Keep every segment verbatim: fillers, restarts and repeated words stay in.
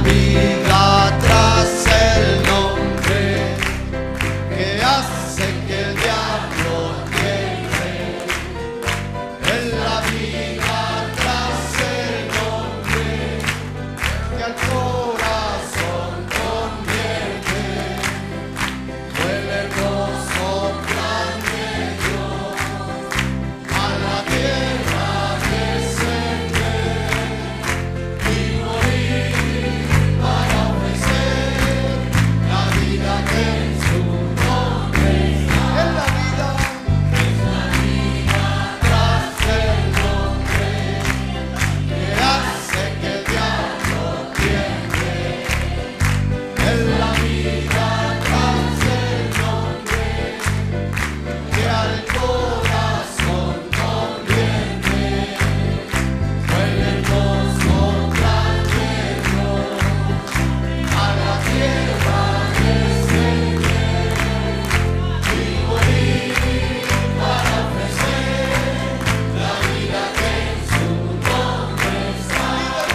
vida tras el nombre que hace que el diablo tiemble. Es la vida tras el nombre que al corazón convierte. Fue el hermoso plan de Dios a la tierra descender y morir para ofrecer la vida que en su nombre está. Es la vida, es la vida tras el nombre que hace que el diablo tiemble. Es la vida tras el nombre que al corazón convierte. Fue el hermoso plan de Dios a la tierra descender y morir para ofrecer la vida que en su nombre está.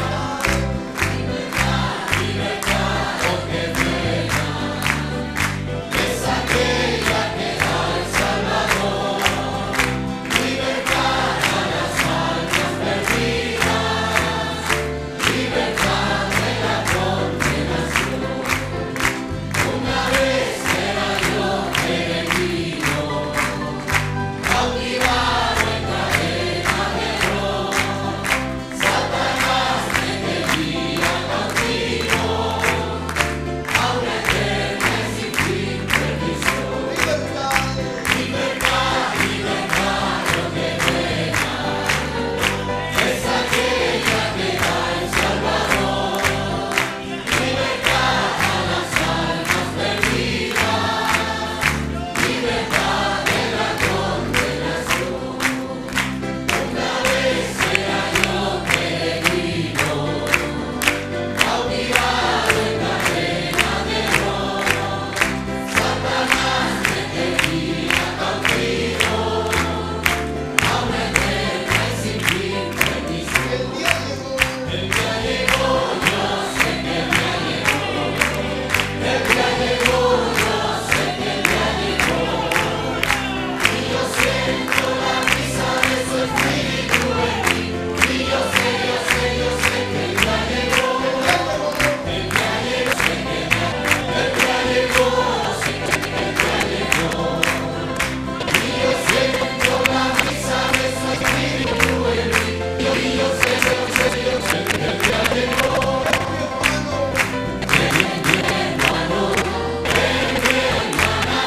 Libertad, libertad, lo que frena es aquella que da el Salvador. Libertad a las almas perdidas, libertad de la condenación. Una vez era yo peregrino, cautivado en cadena de error. Satanás me tenía cautivo a una eterna y sin fin perdición. Libertad, libertad, libertad, lo que frena es aquella que da el Salvador. Libertad a las almas perdidas, libertad de la condenación. Una vez era yo peregrino, cautivado en cadena de error. Satanás me tenía cautivo a una eterna y sin fin perdición. El día llegó, yo sé que el día llegó. El día llegó, yo sé que el día llegó. Y yo siento la brisa de su espíritu en mí. Y yo sé, yo sé, yo sé que el día llegó. El día llegó, sé que el día el día llegó, sé que el día llegó. Y yo siento la brisa de su espíritu en mí. Y yo sé, yo sé, yo sé que el día llegó. Ven, mi hermano, ven, mi hermana,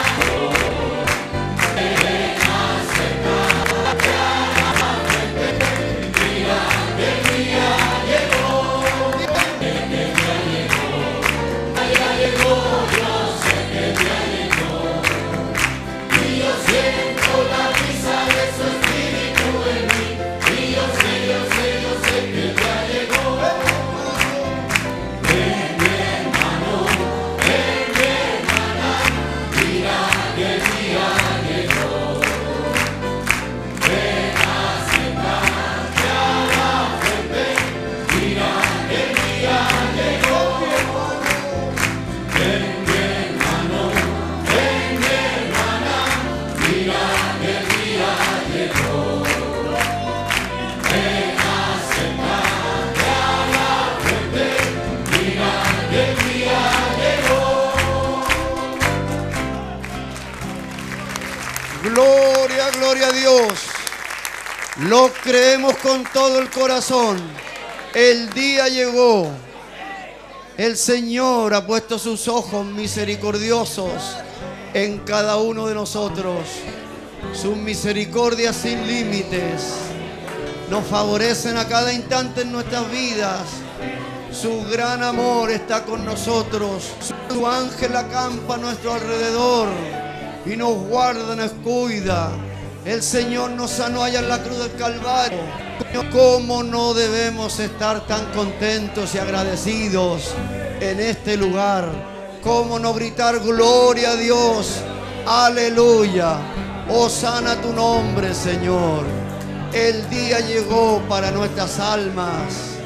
ven acércate a la fuente. Mira que el día llegó. El día llegó. El día llegó, yo sé que el día llegó. Y yo siento la brisa de su espíritu en mí. Y yo sé, yo sé, yo sé que el día llegó. Ven, mi hermano, ven, mi hermana, mira que el día llegó. Ven, acércate a la fuente, mira que el día llegó. Ven, mi hermano, ven, mi hermana, mira que el día llegó. Ven, acércate a la fuente, mira que el día llegó. Gloria, gloria a Dios. Lo creemos con todo el corazón. El día llegó. El Señor ha puesto sus ojos misericordiosos en cada uno de nosotros. Sus misericordias sin límites nos favorecen a cada instante en nuestras vidas. Su gran amor está con nosotros. Su ángel acampa a nuestro alrededor y nos guarda, nos cuida. El Señor nos sanó allá en la cruz del Calvario. ¿Cómo no debemos estar tan contentos y agradecidos en este lugar? ¿Cómo no gritar gloria a Dios? Aleluya. Hosana tu nombre, Señor. El día llegó para nuestras almas.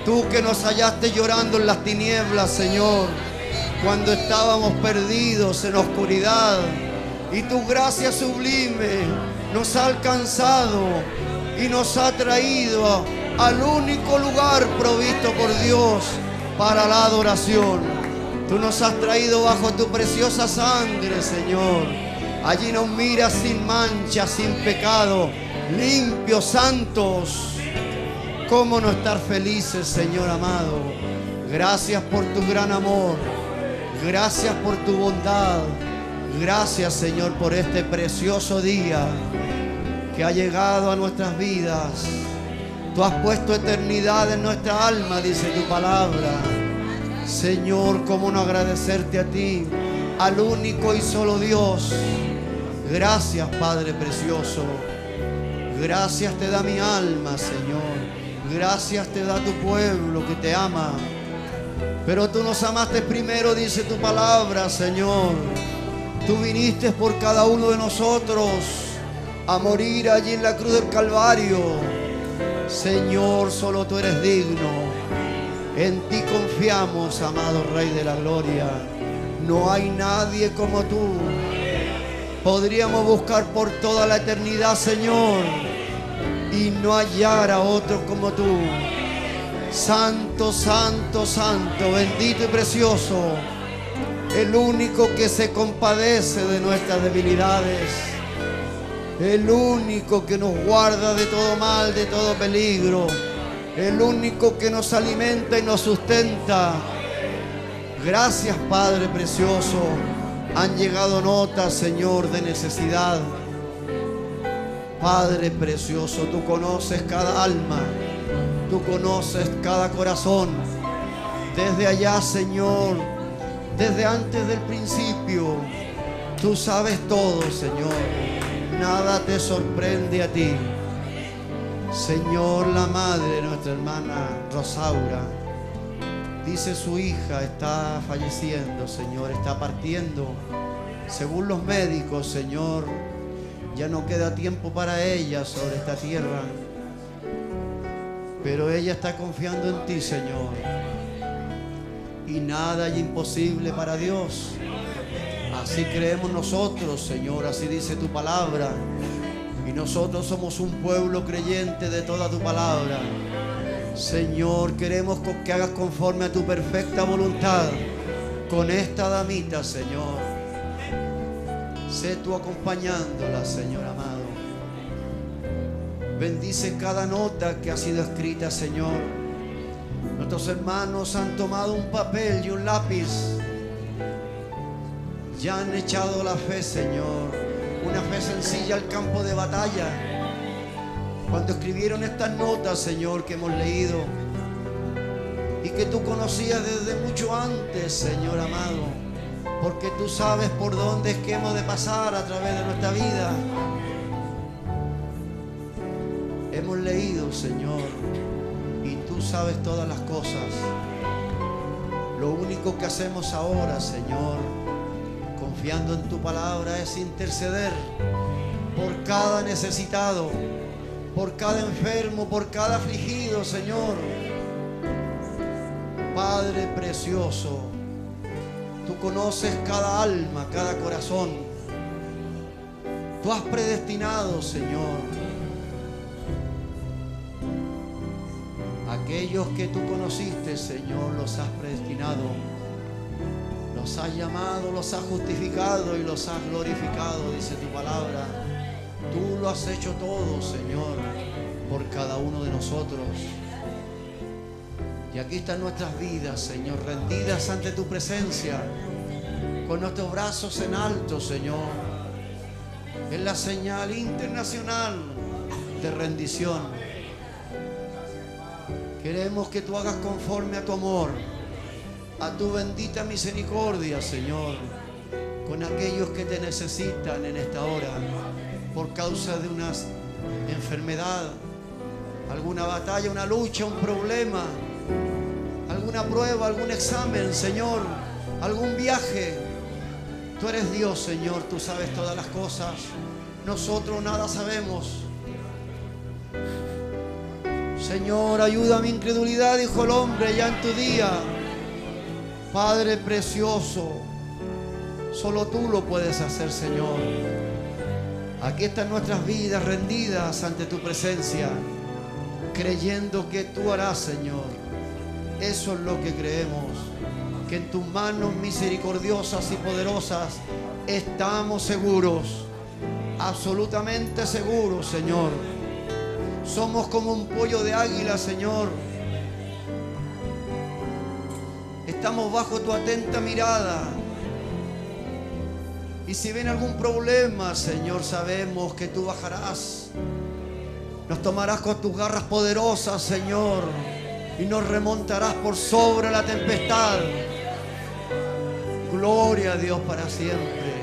Tú que nos hallaste llorando en las tinieblas, Señor, cuando estábamos perdidos en la oscuridad, y tu gracia sublime nos ha alcanzado y nos ha traído al único lugar provisto por Dios para la adoración. Tú nos has traído bajo tu preciosa sangre, Señor. Allí nos miras sin mancha, sin pecado, limpios, santos. ¿Cómo no estar felices, Señor amado? Gracias por tu gran amor. Gracias por tu bondad. Gracias, Señor, por este precioso día que ha llegado a nuestras vidas. Tú has puesto eternidad en nuestra alma, dice tu palabra. Señor, ¿cómo no agradecerte a ti, al único y solo Dios? Gracias, Padre precioso. Gracias te da mi alma, Señor. Gracias te da tu pueblo que te ama. Pero tú nos amaste primero, dice tu palabra, Señor. Tú viniste por cada uno de nosotros a morir allí en la cruz del Calvario. Señor, solo tú eres digno. En ti confiamos, amado Rey de la Gloria. No hay nadie como tú. Podríamos buscar por toda la eternidad, Señor, y no hallar a otro como tú. Santo, santo, santo, bendito y precioso, el único que se compadece de nuestras debilidades, el único que nos guarda de todo mal, de todo peligro, el único que nos alimenta y nos sustenta. Gracias, Padre precioso. Han llegado notas, Señor, de necesidad. Padre precioso, tú conoces cada alma, tú conoces cada corazón. Desde allá, Señor, desde antes del principio, tú sabes todo, Señor. Nada te sorprende a ti. Señor, la madre de nuestra hermana Rosaura, dice su hija está falleciendo, Señor, está partiendo. Según los médicos, Señor, ya no queda tiempo para ella sobre esta tierra. Pero ella está confiando en ti, Señor. Y nada hay imposible para Dios. Así creemos nosotros, Señor, así dice tu palabra. Y nosotros somos un pueblo creyente de toda tu palabra. Señor, queremos que hagas conforme a tu perfecta voluntad con esta damita, Señor. Sé tú acompañándola, Señor amado. Bendice cada nota que ha sido escrita, Señor. Nuestros hermanos han tomado un papel y un lápiz. Ya han echado la fe, Señor. Una fe sencilla al campo de batalla. Cuando escribieron estas notas, Señor, que hemos leído y que tú conocías desde mucho antes, Señor amado, porque tú sabes por dónde es que hemos de pasar a través de nuestra vida. Hemos leído, Señor, y tú sabes todas las cosas. Lo único que hacemos ahora, Señor, confiando en tu palabra, es interceder por cada necesitado, por cada enfermo, por cada afligido, Señor. Padre precioso, tú conoces cada alma, cada corazón. Tú has predestinado, Señor, aquellos que tú conociste, Señor, los has predestinado. Los has llamado, los has justificado y los has glorificado, dice tu palabra. Tú lo has hecho todo, Señor, por cada uno de nosotros. Y aquí están nuestras vidas, Señor, rendidas ante tu presencia, con nuestros brazos en alto, Señor. Es la señal internacional de rendición. Queremos que tú hagas conforme a tu amor, a tu bendita misericordia, Señor, con aquellos que te necesitan en esta hora, por causa de una enfermedad, alguna batalla, una lucha, un problema, alguna prueba, algún examen, Señor, algún viaje. Tú eres Dios, Señor, tú sabes todas las cosas. Nosotros nada sabemos. Señor, ayuda a mi incredulidad, dijo el hombre, ya en tu día. Padre precioso, solo tú lo puedes hacer, Señor. Aquí están nuestras vidas rendidas ante tu presencia, creyendo que tú harás, Señor. Eso es lo que creemos, que en tus manos misericordiosas y poderosas estamos seguros, absolutamente seguros, Señor. Somos como un pollo de águila, Señor. Estamos bajo tu atenta mirada. Y si viene algún problema, Señor, sabemos que tú bajarás. Nos tomarás con tus garras poderosas, Señor, y nos remontarás por sobre la tempestad. Gloria a Dios para siempre.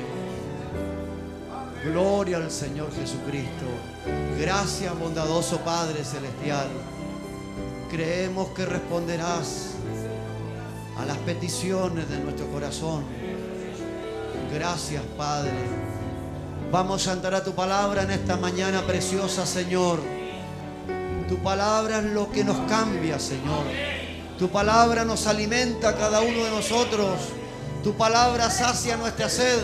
Gloria al Señor Jesucristo. Gracias, bondadoso Padre Celestial. Creemos que responderás a las peticiones de nuestro corazón. Gracias, Padre. Vamos a entrar a tu palabra en esta mañana preciosa, Señor. Tu palabra es lo que nos cambia, Señor. Tu palabra nos alimenta a cada uno de nosotros. Tu palabra sacia nuestra sed.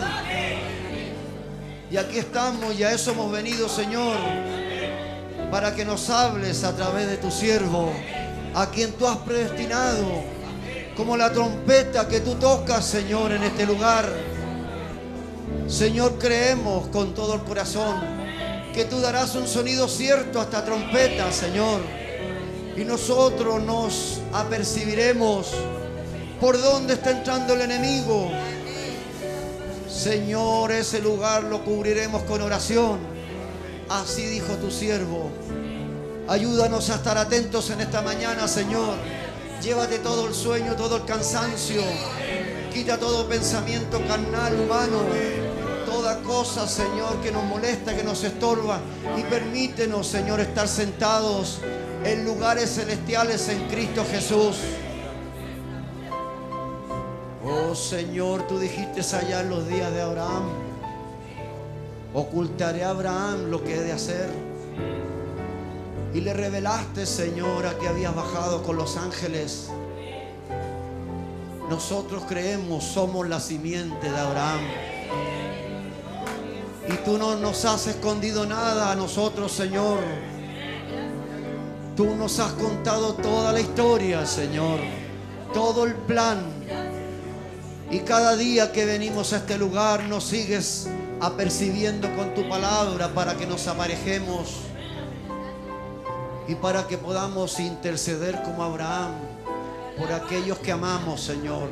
Y aquí estamos, y a eso hemos venido, Señor, para que nos hables a través de tu siervo, a quien tú has predestinado, como la trompeta que tú tocas, Señor, en este lugar. Señor, creemos con todo el corazón que tú darás un sonido cierto a esta trompeta, Señor, y nosotros nos apercibiremos por dónde está entrando el enemigo. Señor, ese lugar lo cubriremos con oración. Así dijo tu siervo. Ayúdanos a estar atentos en esta mañana, Señor. Llévate todo el sueño, todo el cansancio. Quita todo pensamiento carnal, humano. Toda cosa, Señor, que nos molesta, que nos estorba. Y permítenos, Señor, estar sentados en lugares celestiales en Cristo Jesús. Oh Señor, tú dijiste allá en los días de Abraham: ocultaré a Abraham lo que he de hacer. Y le revelaste, Señor, a que habías bajado con los ángeles. Nosotros creemos, somos la simiente de Abraham. Y tú no nos has escondido nada a nosotros, Señor. Tú nos has contado toda la historia, Señor, todo el plan. Y cada día que venimos a este lugar nos sigues apercibiendo con tu palabra para que nos aparejemos y para que podamos interceder como Abraham por aquellos que amamos, Señor.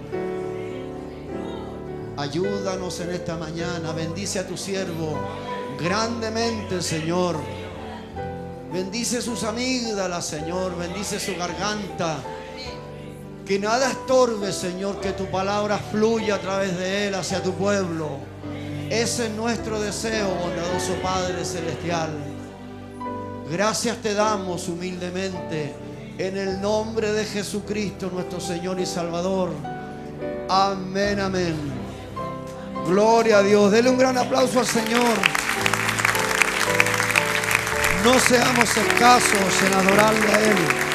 Ayúdanos en esta mañana. Bendice a tu siervo grandemente, Señor. Bendice sus amígdalas, Señor. Bendice su garganta. Que nada estorbe, Señor, que tu palabra fluya a través de él hacia tu pueblo. Ese es nuestro deseo, bondadoso Padre Celestial. Gracias te damos humildemente en el nombre de Jesucristo, nuestro Señor y Salvador. Amén, amén. Gloria a Dios. Dele un gran aplauso al Señor. No seamos escasos en adorarle a Él.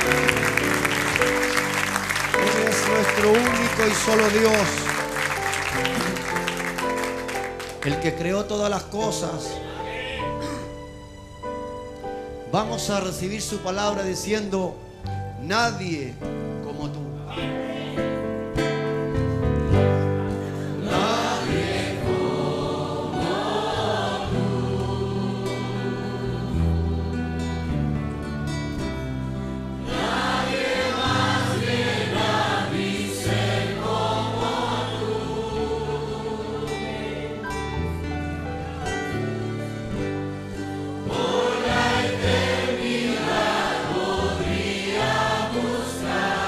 Él es nuestro único y solo Dios, el que creó todas las cosas. Vamos a recibir su palabra diciendo: nadie como tú. Nadie como tú. Nadie más llena mi ser como tú. Por la eternidad podría buscar.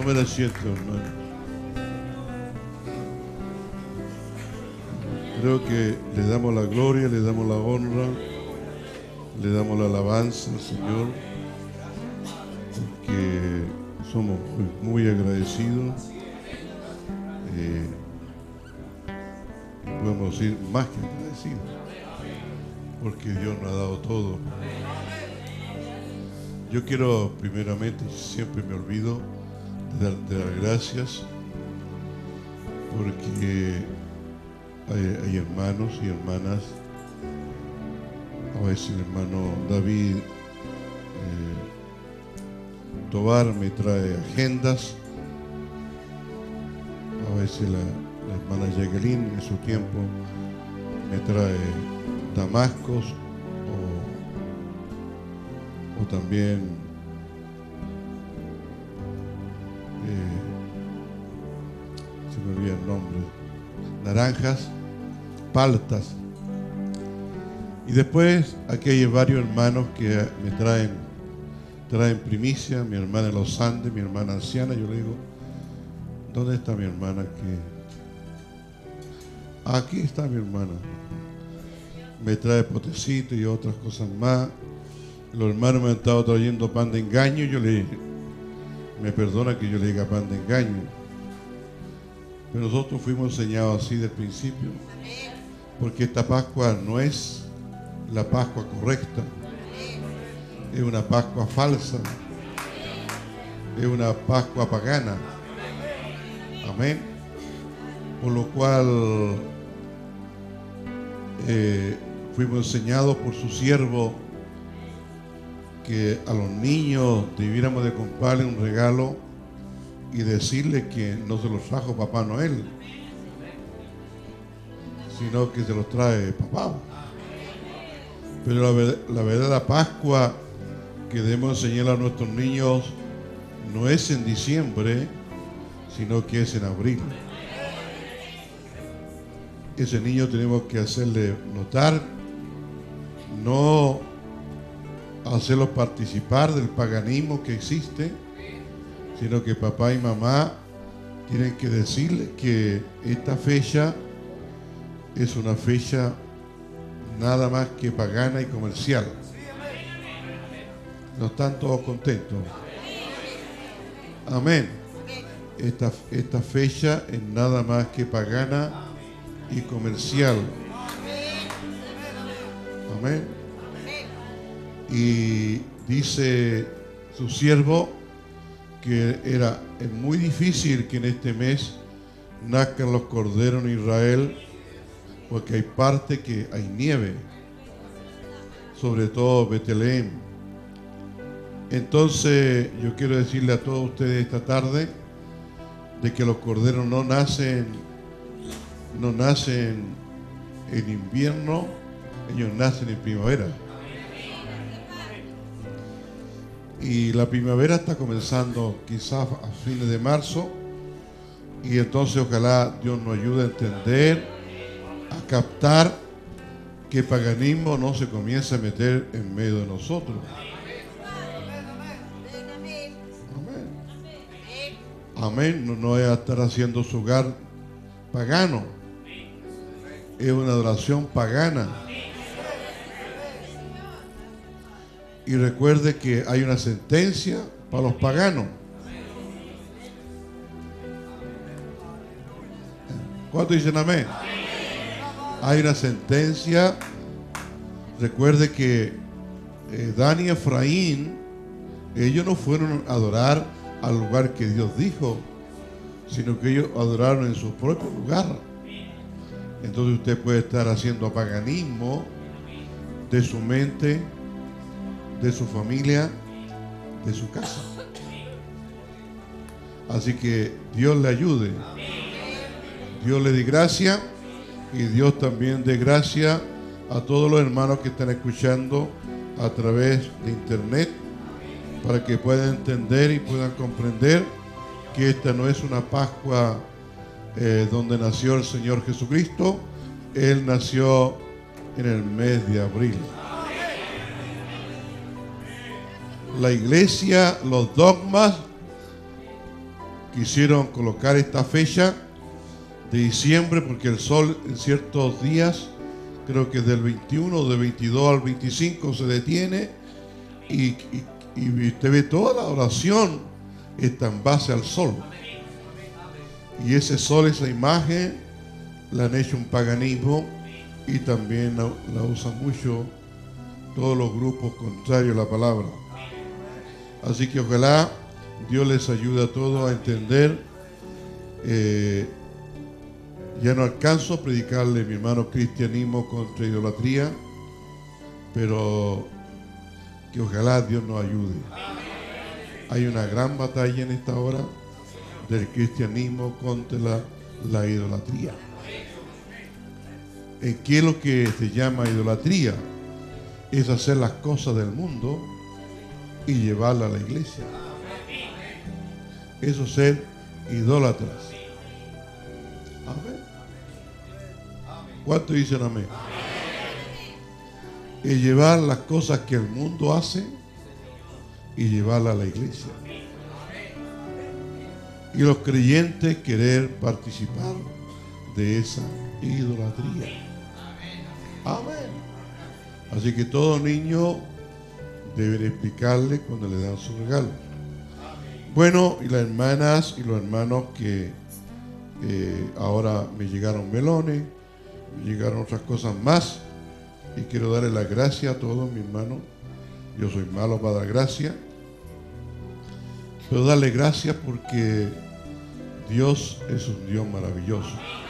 Tome asiento, hermano. Creo que le damos la gloria, le damos la honra, le damos la alabanza al Señor, porque somos muy, muy agradecidos. Eh, podemos decir más que agradecidos, porque Dios nos ha dado todo. Yo quiero primeramente, siempre me olvido de dar, de dar gracias, porque hay, hay hermanos y hermanas. A veces el hermano David eh, Tobar me trae agendas, a veces la, la hermana Jacqueline en su tiempo me trae damascos, o, o también eh, se me olvida el nombre, naranjas, paltas. Y después aquí hay varios hermanos que me traen, traen primicia, mi hermana de los Andes, mi hermana anciana. Yo le digo, ¿dónde está mi hermana? Que aquí está mi hermana. Me trae potecito y otras cosas más. Los hermanos me han estado trayendo pan de engaño. Yo le me perdona que yo le diga pan de engaño, pero nosotros fuimos enseñados así del principio, porque esta Pascua no es la Pascua correcta, es una Pascua falsa, es una Pascua pagana. Amén. Por lo cual eh, fuimos enseñados por su siervo que a los niños debiéramos de comprarle un regalo y decirle que no se los trajo Papá Noel, sino que se los trae papá. Pero la, la verdadera Pascua que debemos enseñar a nuestros niños no es en diciembre, sino que es en abril. Ese niño tenemos que hacerle notar, no hacerlos participar del paganismo que existe, sino que papá y mamá tienen que decirle que esta fecha es una fecha nada más que pagana y comercial. ¿No están todos contentos? Amén. Esta, esta fecha es nada más que pagana y comercial. Amén. Y dice su siervo que era es muy difícil que en este mes nazcan los corderos en Israel, porque hay parte que hay nieve, sobre todo Betlehem. Entonces yo quiero decirle a todos ustedes esta tarde de que los corderos no nacen no nacen en invierno, ellos nacen en primavera. Y la primavera está comenzando quizás a fines de marzo, y entonces ojalá Dios nos ayude a entender, a captar que el paganismo no se comience a meter en medio de nosotros. Amén. Amén. No, no voy a estar haciendo su hogar pagano. Es una adoración pagana. Y recuerde que hay una sentencia para los paganos. ¿Cuántos dicen amén? Hay una sentencia. Recuerde que eh, Dan y Efraín, ellos no fueron a adorar al lugar que Dios dijo, sino que ellos adoraron en su propio lugar. Entonces usted puede estar haciendo paganismo de su mente, de su familia, de su casa. Así que Dios le ayude, Dios le dé gracia, y Dios también dé gracia a todos los hermanos que están escuchando a través de internet, para que puedan entender y puedan comprender que esta no es una Pascua eh, donde nació el Señor Jesucristo. Él nació en el mes de abril. La iglesia, los dogmas quisieron colocar esta fecha de diciembre porque el sol en ciertos días, creo que del veintiuno, de veintidós al veinticinco se detiene y, y, y usted ve toda la oración está en base al sol. Y ese sol, esa imagen, la han hecho un paganismo y también la, la usan mucho todos los grupos contrarios a la palabra. Así que ojalá Dios les ayude a todos a entender. Eh, ya no alcanzo a predicarle, mi hermano, cristianismo contra idolatría, pero que ojalá Dios nos ayude. Hay una gran batalla en esta hora del cristianismo contra la, la idolatría. ¿En qué es lo que se llama idolatría? Es hacer las cosas del mundo y llevarlas a la iglesia. Eso es ser idólatras. Amén. ¿Cuántos dicen amén? Es llevar las cosas que el mundo hace y llevarlas a la iglesia. Y los creyentes querer participar de esa idolatría. Amén. Así que todo niño deben explicarle cuando le dan su regalo. Bueno, y las hermanas y los hermanos que eh, ahora me llegaron melones, me llegaron otras cosas más, y quiero darle las gracias a todos mis hermanos. Yo soy malo para dar gracias, pero darle gracias porque Dios es un Dios maravilloso.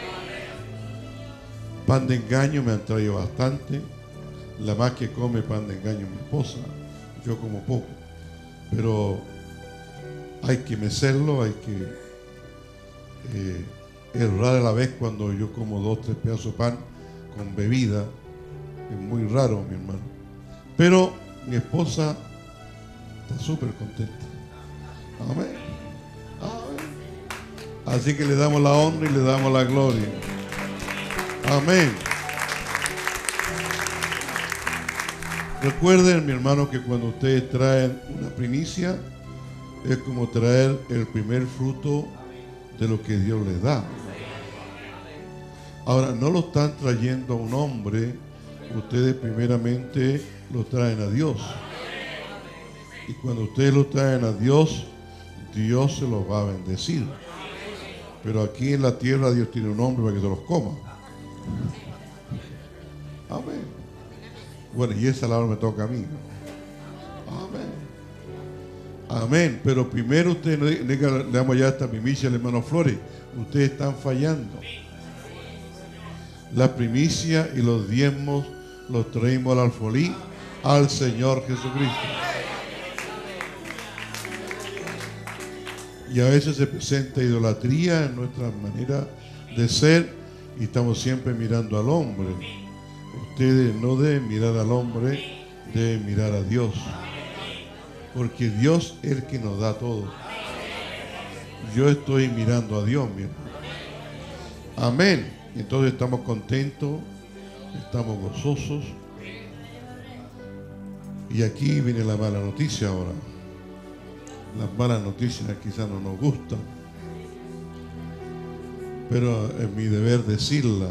Pan de engaño me han traído bastante. La más que come pan de engaño mi esposa, yo como poco, pero hay que mecerlo, hay que eh, errar a la vez cuando yo como dos, tres pedazos de pan con bebida. Es muy raro, mi hermano. Pero mi esposa está súper contenta. Amén. Amén. Así que le damos la honra y le damos la gloria. Amén. Recuerden, mi hermano, que cuando ustedes traen una primicia, es como traer el primer fruto de lo que Dios les da. Ahora, no lo están trayendo a un hombre, ustedes primeramente lo traen a Dios. Y cuando ustedes lo traen a Dios, Dios se los va a bendecir. Pero aquí en la tierra Dios tiene un hombre para que se los coma. Amén. Bueno, y esa palabra me toca a mí. Amén. Amén. Pero primero ustedes, le damos ya esta primicia al hermano Flores. Ustedes están fallando. La primicia y los diezmos los traemos al alfolí al Señor Jesucristo. Y a veces se presenta idolatría en nuestra manera de ser y estamos siempre mirando al hombre. Ustedes no deben mirar al hombre, deben mirar a Dios. Porque Dios es el que nos da todo. Yo estoy mirando a Dios, mi hermano. Amén. Entonces estamos contentos, estamos gozosos. Y aquí viene la mala noticia ahora. Las malas noticias quizás no nos gustan, pero es mi deber decirla.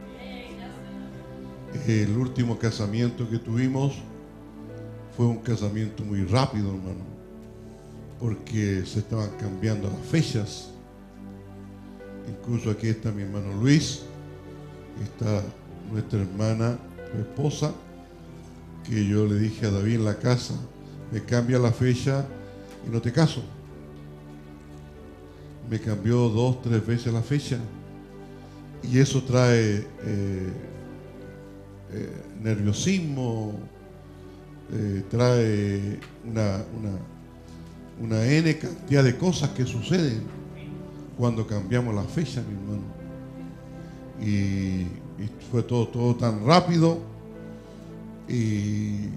El último casamiento que tuvimos fue un casamiento muy rápido, hermano, porque se estaban cambiando las fechas. Incluso aquí está mi hermano Luis, está nuestra hermana, su esposa, que yo le dije a David en la casa, me cambia la fecha y no te caso. Me cambió dos, tres veces la fecha. Y eso trae eh, eh, nerviosismo, eh, trae una, una, una N cantidad de cosas que suceden cuando cambiamos la fecha, mi hermano. Y, y fue todo, todo tan rápido. Y,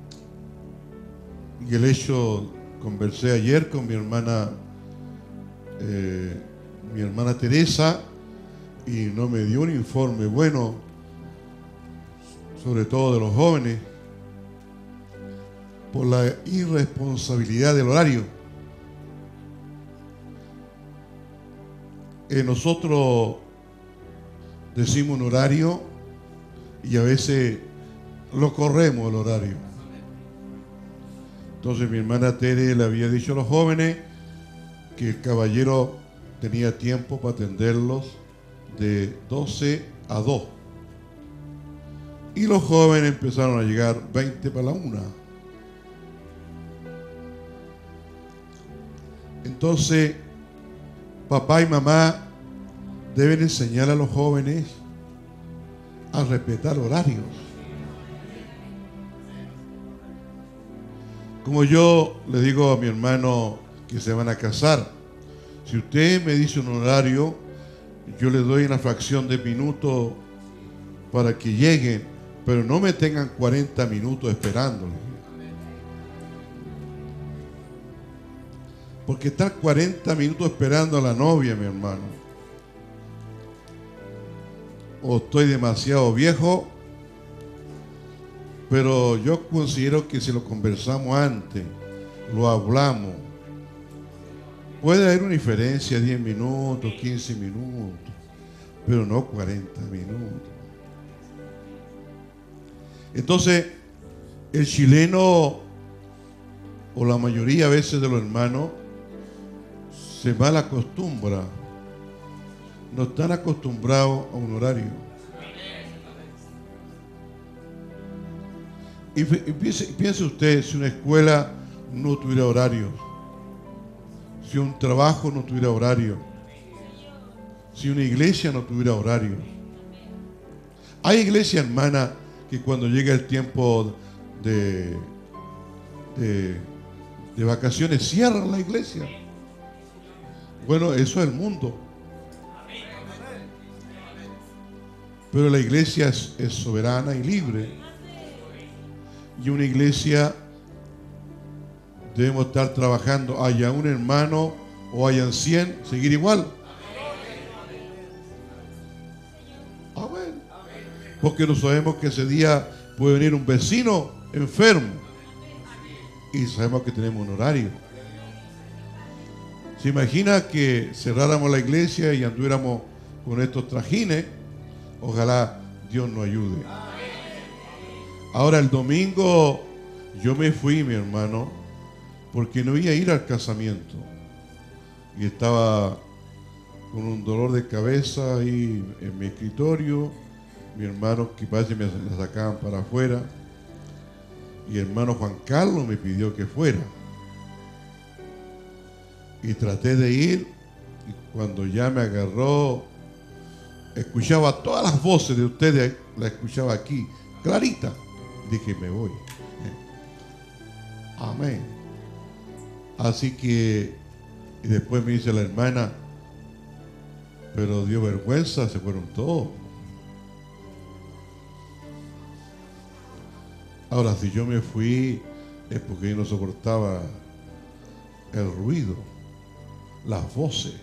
y el hecho, conversé ayer con mi hermana, eh, mi hermana Teresa, y no me dio un informe bueno, sobre todo de los jóvenes, por la irresponsabilidad del horario. eh, nosotros decimos un horario y a veces lo corremos el horario. Entonces mi hermana Tere le había dicho a los jóvenes que el caballero tenía tiempo para atenderlos de doce a dos. Y los jóvenes empezaron a llegar veinte para la una. Entonces, papá y mamá deben enseñar a los jóvenes a respetar horarios. Como yo le digo a mi hermano que se van a casar, si usted me dice un horario, yo le doy una fracción de minutos para que lleguen, pero no me tengan cuarenta minutos esperándole. Porque estar cuarenta minutos esperando a la novia, mi hermano, o estoy demasiado viejo, pero yo considero que si lo conversamos antes, lo hablamos, puede haber una diferencia de diez minutos, quince minutos, pero no cuarenta minutos. Entonces, el chileno, o la mayoría a veces de los hermanos, se mal acostumbra. No están acostumbrados a un horario. Y, y piense, piense usted, si una escuela no tuviera horarios, si un trabajo no tuviera horario, si una iglesia no tuviera horario. Hay iglesias, hermana, que cuando llega el tiempo de, de, de vacaciones cierran la iglesia. Bueno, eso es el mundo. Pero la iglesia es, es soberana y libre. Y una iglesia debemos estar trabajando, haya un hermano o hayan cien, seguir igual. Amén. Porque no sabemos que ese día puede venir un vecino enfermo. Y sabemos que tenemos un horario. ¿Se imagina que cerráramos la iglesia y anduviéramos con estos trajines? Ojalá Dios nos ayude. Ahora el domingo yo me fui, mi hermano, porque no iba a ir al casamiento. Y estaba con un dolor de cabeza ahí en mi escritorio. Mi hermano, que parece que me la sacaban para afuera. Y el hermano Juan Carlos me pidió que fuera. Y traté de ir, y cuando ya me agarró, escuchaba todas las voces de ustedes, las escuchaba aquí, clarita. Dije, me voy. Amén. Así que, y después me dice la hermana, pero dio vergüenza, se fueron todos. Ahora, si yo me fui, es porque yo no soportaba el ruido, las voces,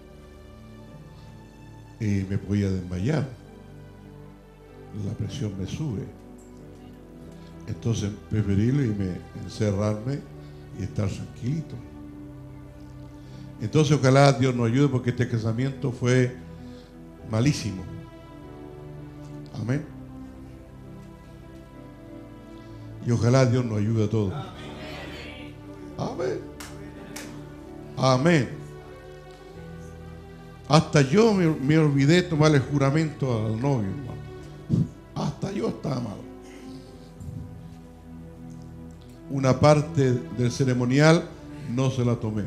y me podía desmayar. La presión me sube. Entonces preferí irme, encerrarme y estar tranquilito. Entonces ojalá Dios nos ayude, porque este casamiento fue malísimo. Amén. Y ojalá Dios nos ayude a todos. Amén. Amén. Hasta yo me, me olvidé tomar el juramento al novio, hermano. Hasta yo estaba mal. Una parte del ceremonial no se la tomé.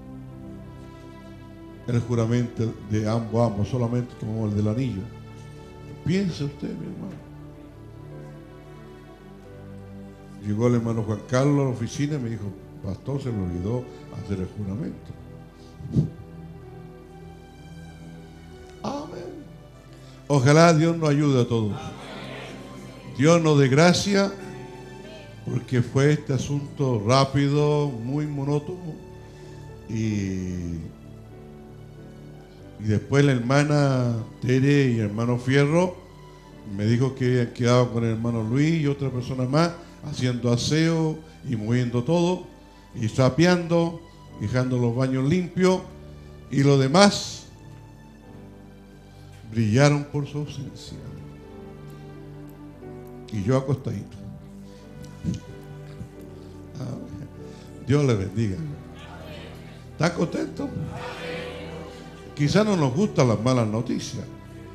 El juramento de ambos, ambos, solamente tomamos el del anillo. Piense usted, mi hermano. Llegó el hermano Juan Carlos a la oficina y me dijo, pastor, se le olvidó hacer el juramento. Amén. Ojalá Dios nos ayude a todos. Dios nos dé gracia, porque fue este asunto rápido, muy monótono. Y, y después la hermana Tere y el hermano Fierro me dijo que habían quedado con el hermano Luis y otra persona más, haciendo aseo y moviendo todo, y trapeando, dejando los baños limpios, y lo demás brillaron por su ausencia. Y yo acostadito. Dios le bendiga. ¿Está contento? Quizás no nos gustan las malas noticias,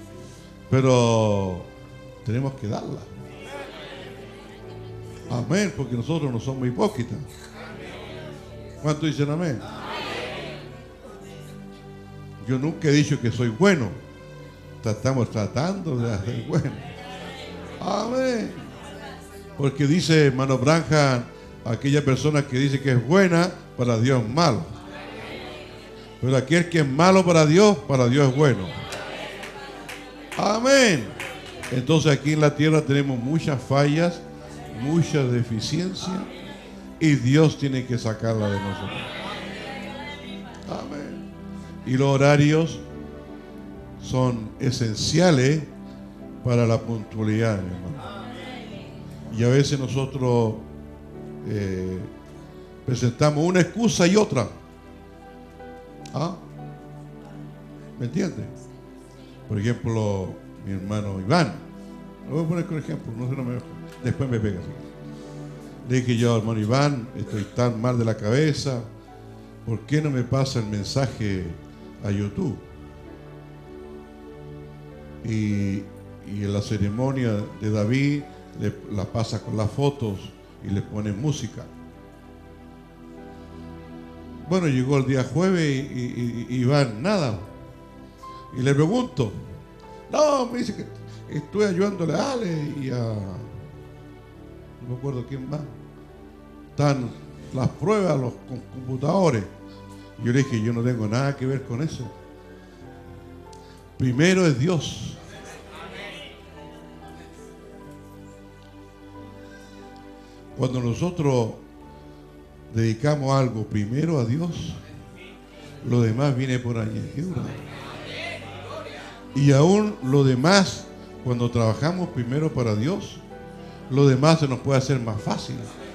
pero tenemos que darlas. Amén, porque nosotros no somos hipócritas. ¿Cuántos dicen amén? Yo nunca he dicho que soy bueno. Estamos tratando de hacer bueno. Amén. Porque dice hermano Branham, aquella persona que dice que es buena, para Dios es malo. Pero aquel que es malo para Dios, para Dios es bueno. Amén. Entonces aquí en la tierra tenemos muchas fallas, muchas deficiencias, y Dios tiene que sacarla de nosotros. Amén. Y los horarios son esenciales para la puntualidad, hermano. Y a veces nosotros eh, presentamos una excusa y otra. ¿Ah? ¿Me entiendes? Por ejemplo, mi hermano Iván, lo voy a poner como ejemplo, no sé, no me, después me pega así. Le dije yo, hermano Iván, estoy tan mal de la cabeza, ¿por qué no me pasa el mensaje a YouTube? Y, y en la ceremonia de David le, la pasa con las fotos y le pone música. Bueno, llegó el día jueves y, y, y, y Iván, nada. Y le pregunto, no, me dice que estoy ayudándole a Ale y a, no me acuerdo quién más. Están las pruebas, los computadores. Y yo le dije, yo no tengo nada que ver con eso. Primero es Dios. Cuando nosotros dedicamos algo primero a Dios, lo demás viene por añadidura. Y aún lo demás, cuando trabajamos primero para Dios, lo demás se nos puede hacer más fácil.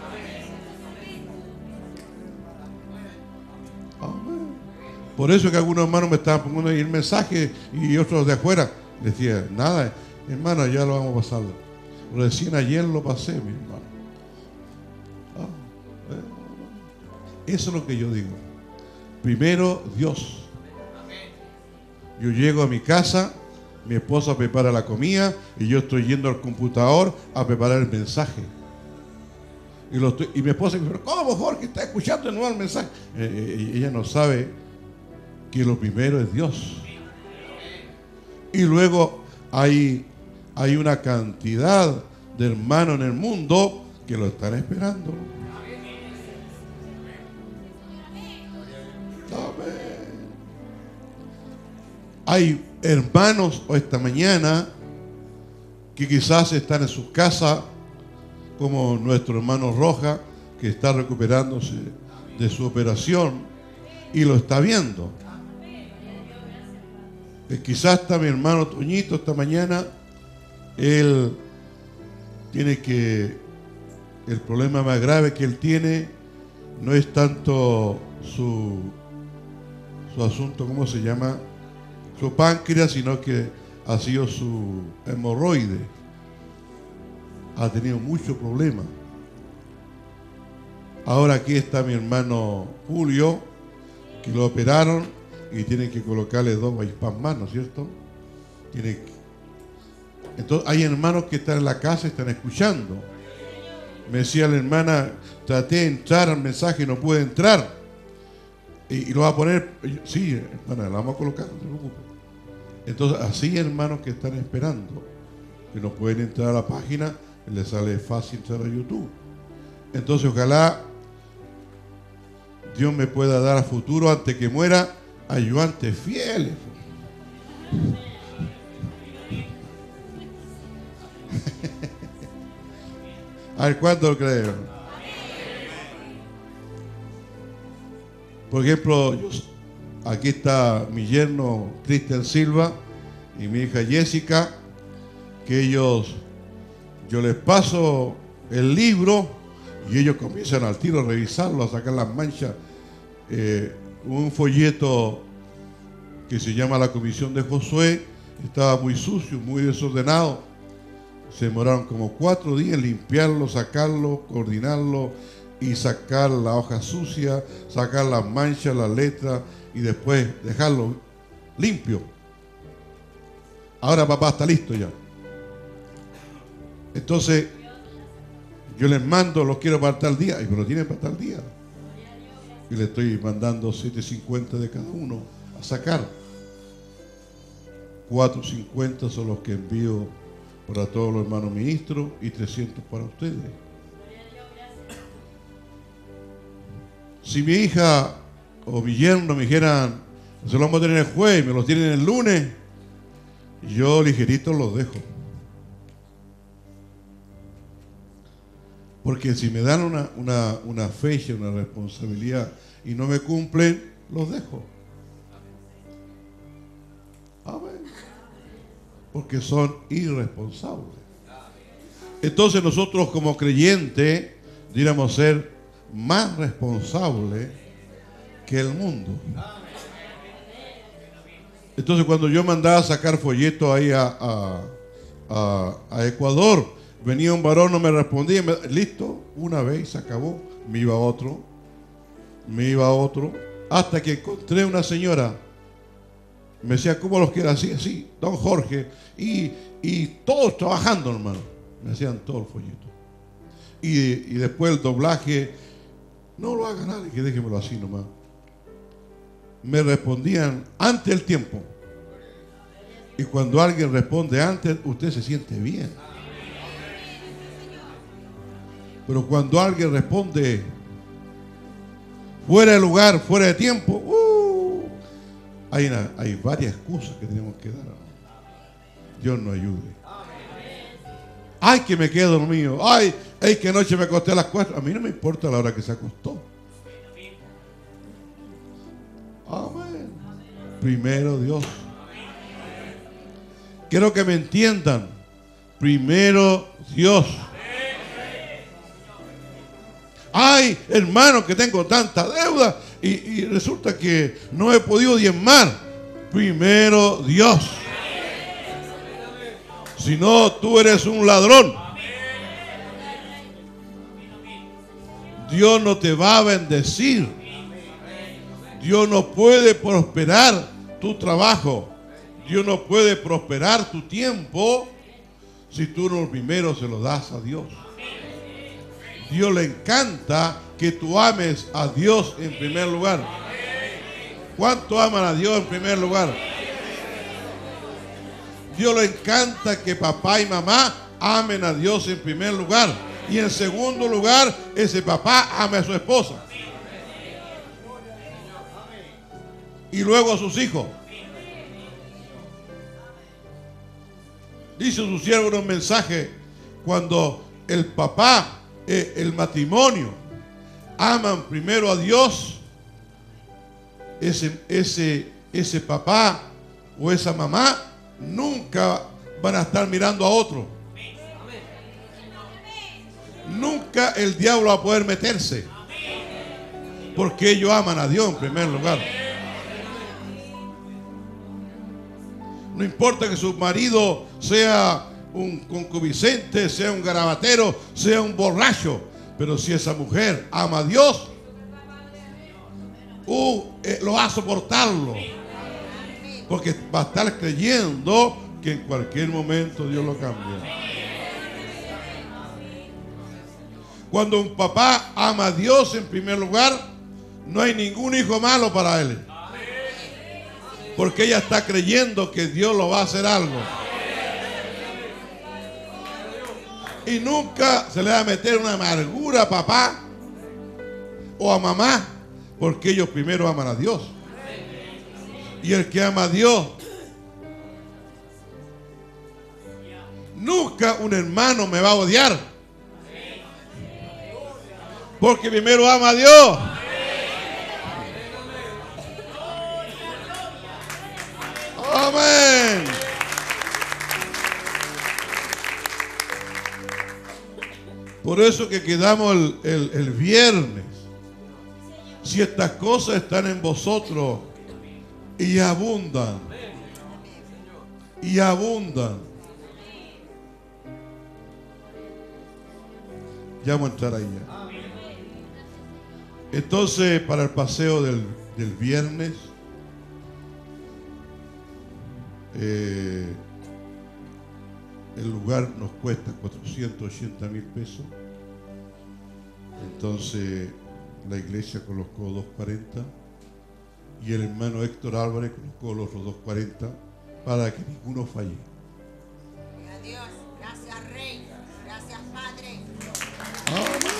Amén. Por eso que algunos hermanos me estaban poniendo ahí el mensaje y otros de afuera decían, nada, hermano, ya lo vamos a pasar. Recién ayer lo pasé, mi hermano. Eso es lo que yo digo. Primero Dios. Yo llego a mi casa, mi esposa prepara la comida y yo estoy yendo al computador a preparar el mensaje. Y, lo estoy, y mi esposa me dice, ¿cómo Jorge está escuchando de nuevo el mensaje? Eh, eh, ella no sabe que lo primero es Dios. Y luego hay, hay una cantidad de hermanos en el mundo que lo están esperando. Hay hermanos esta mañana que quizás están en sus casas, como nuestro hermano Roja, que está recuperándose de su operación y lo está viendo. Eh, quizás está mi hermano Toñito esta mañana, él tiene que, el problema más grave que él tiene no es tanto su, su asunto, ¿cómo se llama? Su páncreas, sino que ha sido su hemorroide. Ha tenido muchos problemas. Ahora aquí está mi hermano Julio, que lo operaron y tienen que colocarle dos bypass más, ¿no es cierto? Tiene que... Entonces hay hermanos que están en la casa y están escuchando. Me decía la hermana, traté de entrar al mensaje y no pude entrar. Y, y lo va a poner, sí, hermana, la vamos a colocar, no se preocupe. Entonces, así hermanos que están esperando, que no pueden entrar a la página, les sale fácil entrar a YouTube. Entonces, ojalá Dios me pueda dar a futuro, antes que muera, ayudantes fieles. A ver, ¿cuánto lo creen? Por ejemplo, yo, aquí está mi yerno Cristian Silva y mi hija Jessica, que ellos, yo les paso el libro y ellos comienzan al tiro a revisarlo, a sacar las manchas. Eh, un folleto que se llama La Comisión de Josué, estaba muy sucio, muy desordenado. Se demoraron como cuatro días en limpiarlo, sacarlo, coordinarlo y sacar la hoja sucia, sacar las manchas, las letras y después dejarlo limpio. Ahora papá está listo ya. Entonces yo les mando, los quiero para tal día, y me lo tienen para tal día. Y le estoy mandando siete cincuenta de cada uno a sacar. cuatro cincuenta son los que envío para todos los hermanos ministros y trescientos para ustedes. Si mi hija o mi yerno me dijeran, se los vamos a tener el jueves, me los tienen el lunes, yo ligerito los dejo. Porque si me dan una, una, una fecha, una responsabilidad y no me cumplen, los dejo. Amén. Porque son irresponsables. Entonces nosotros como creyentes deberíamos ser más responsables que el mundo. Entonces cuando yo mandaba a sacar folletos ahí a, a, a, a Ecuador, venía un varón, no me respondía, me, listo, una vez se acabó, me iba otro, me iba otro, hasta que encontré una señora, me decía, ¿cómo los quiere? Así, así, don Jorge, y, y todos trabajando, hermano, me hacían todo el folleto. Y, y después el doblaje, no lo haga nadie, que déjemelo así nomás. Me respondían antes del tiempo. Y cuando alguien responde antes, usted se siente bien. Pero cuando alguien responde fuera de lugar, fuera de tiempo, uh, hay, una, hay varias excusas que tenemos que dar. Dios nos ayude. Ay, que me quedo dormido. Ay, ay, que anoche me acosté a las cuatro. A mí no me importa la hora que se acostó. Amén. Primero Dios. Quiero que me entiendan. Primero Dios. Ay, hermano, que tengo tanta deuda y, y resulta que no he podido diezmar. Primero Dios. Si no, tú eres un ladrón. Dios no te va a bendecir. Dios no puede prosperar tu trabajo. Dios no puede prosperar tu tiempo si tú no primero se lo das a Dios. Dios le encanta que tú ames a Dios en primer lugar. ¿Cuánto aman a Dios en primer lugar? Dios le encanta que papá y mamá amen a Dios en primer lugar. Y en segundo lugar, ese papá ame a su esposa. Y luego a sus hijos. Dice su siervo en un mensaje, cuando el papá, eh, el matrimonio, aman primero a Dios, ese, ese, ese papá o esa mamá nunca van a estar mirando a otro. Nunca el diablo va a poder meterse, porque ellos aman a Dios en primer lugar. No importa que su marido sea un concupiscente, sea un garabatero, sea un borracho, pero si esa mujer ama a Dios, uh, eh, lo va a soportarlo, porque va a estar creyendo que en cualquier momento Dios lo cambia. Cuando un papá ama a Dios en primer lugar, no hay ningún hijo malo para él, porque ella está creyendo que Dios lo va a hacer algo. Y nunca se le va a meter una amargura a papá o a mamá, porque ellos primero aman a Dios. Y el que ama a Dios, nunca un hermano me va a odiar, porque primero ama a Dios. Amén. Por eso que quedamos el, el, el viernes. Si estas cosas están en vosotros y abundan, y abundan. Ya vamos a entrar ahí ya. Entonces, para el paseo del, del viernes, eh, el lugar nos cuesta cuatrocientos ochenta mil pesos. Entonces, la iglesia colocó doscientos cuarenta y el hermano Héctor Álvarez colocó los otros doscientos cuarenta para que ninguno falle. Gloria a Dios, gracias Rey, gracias Padre. Amén.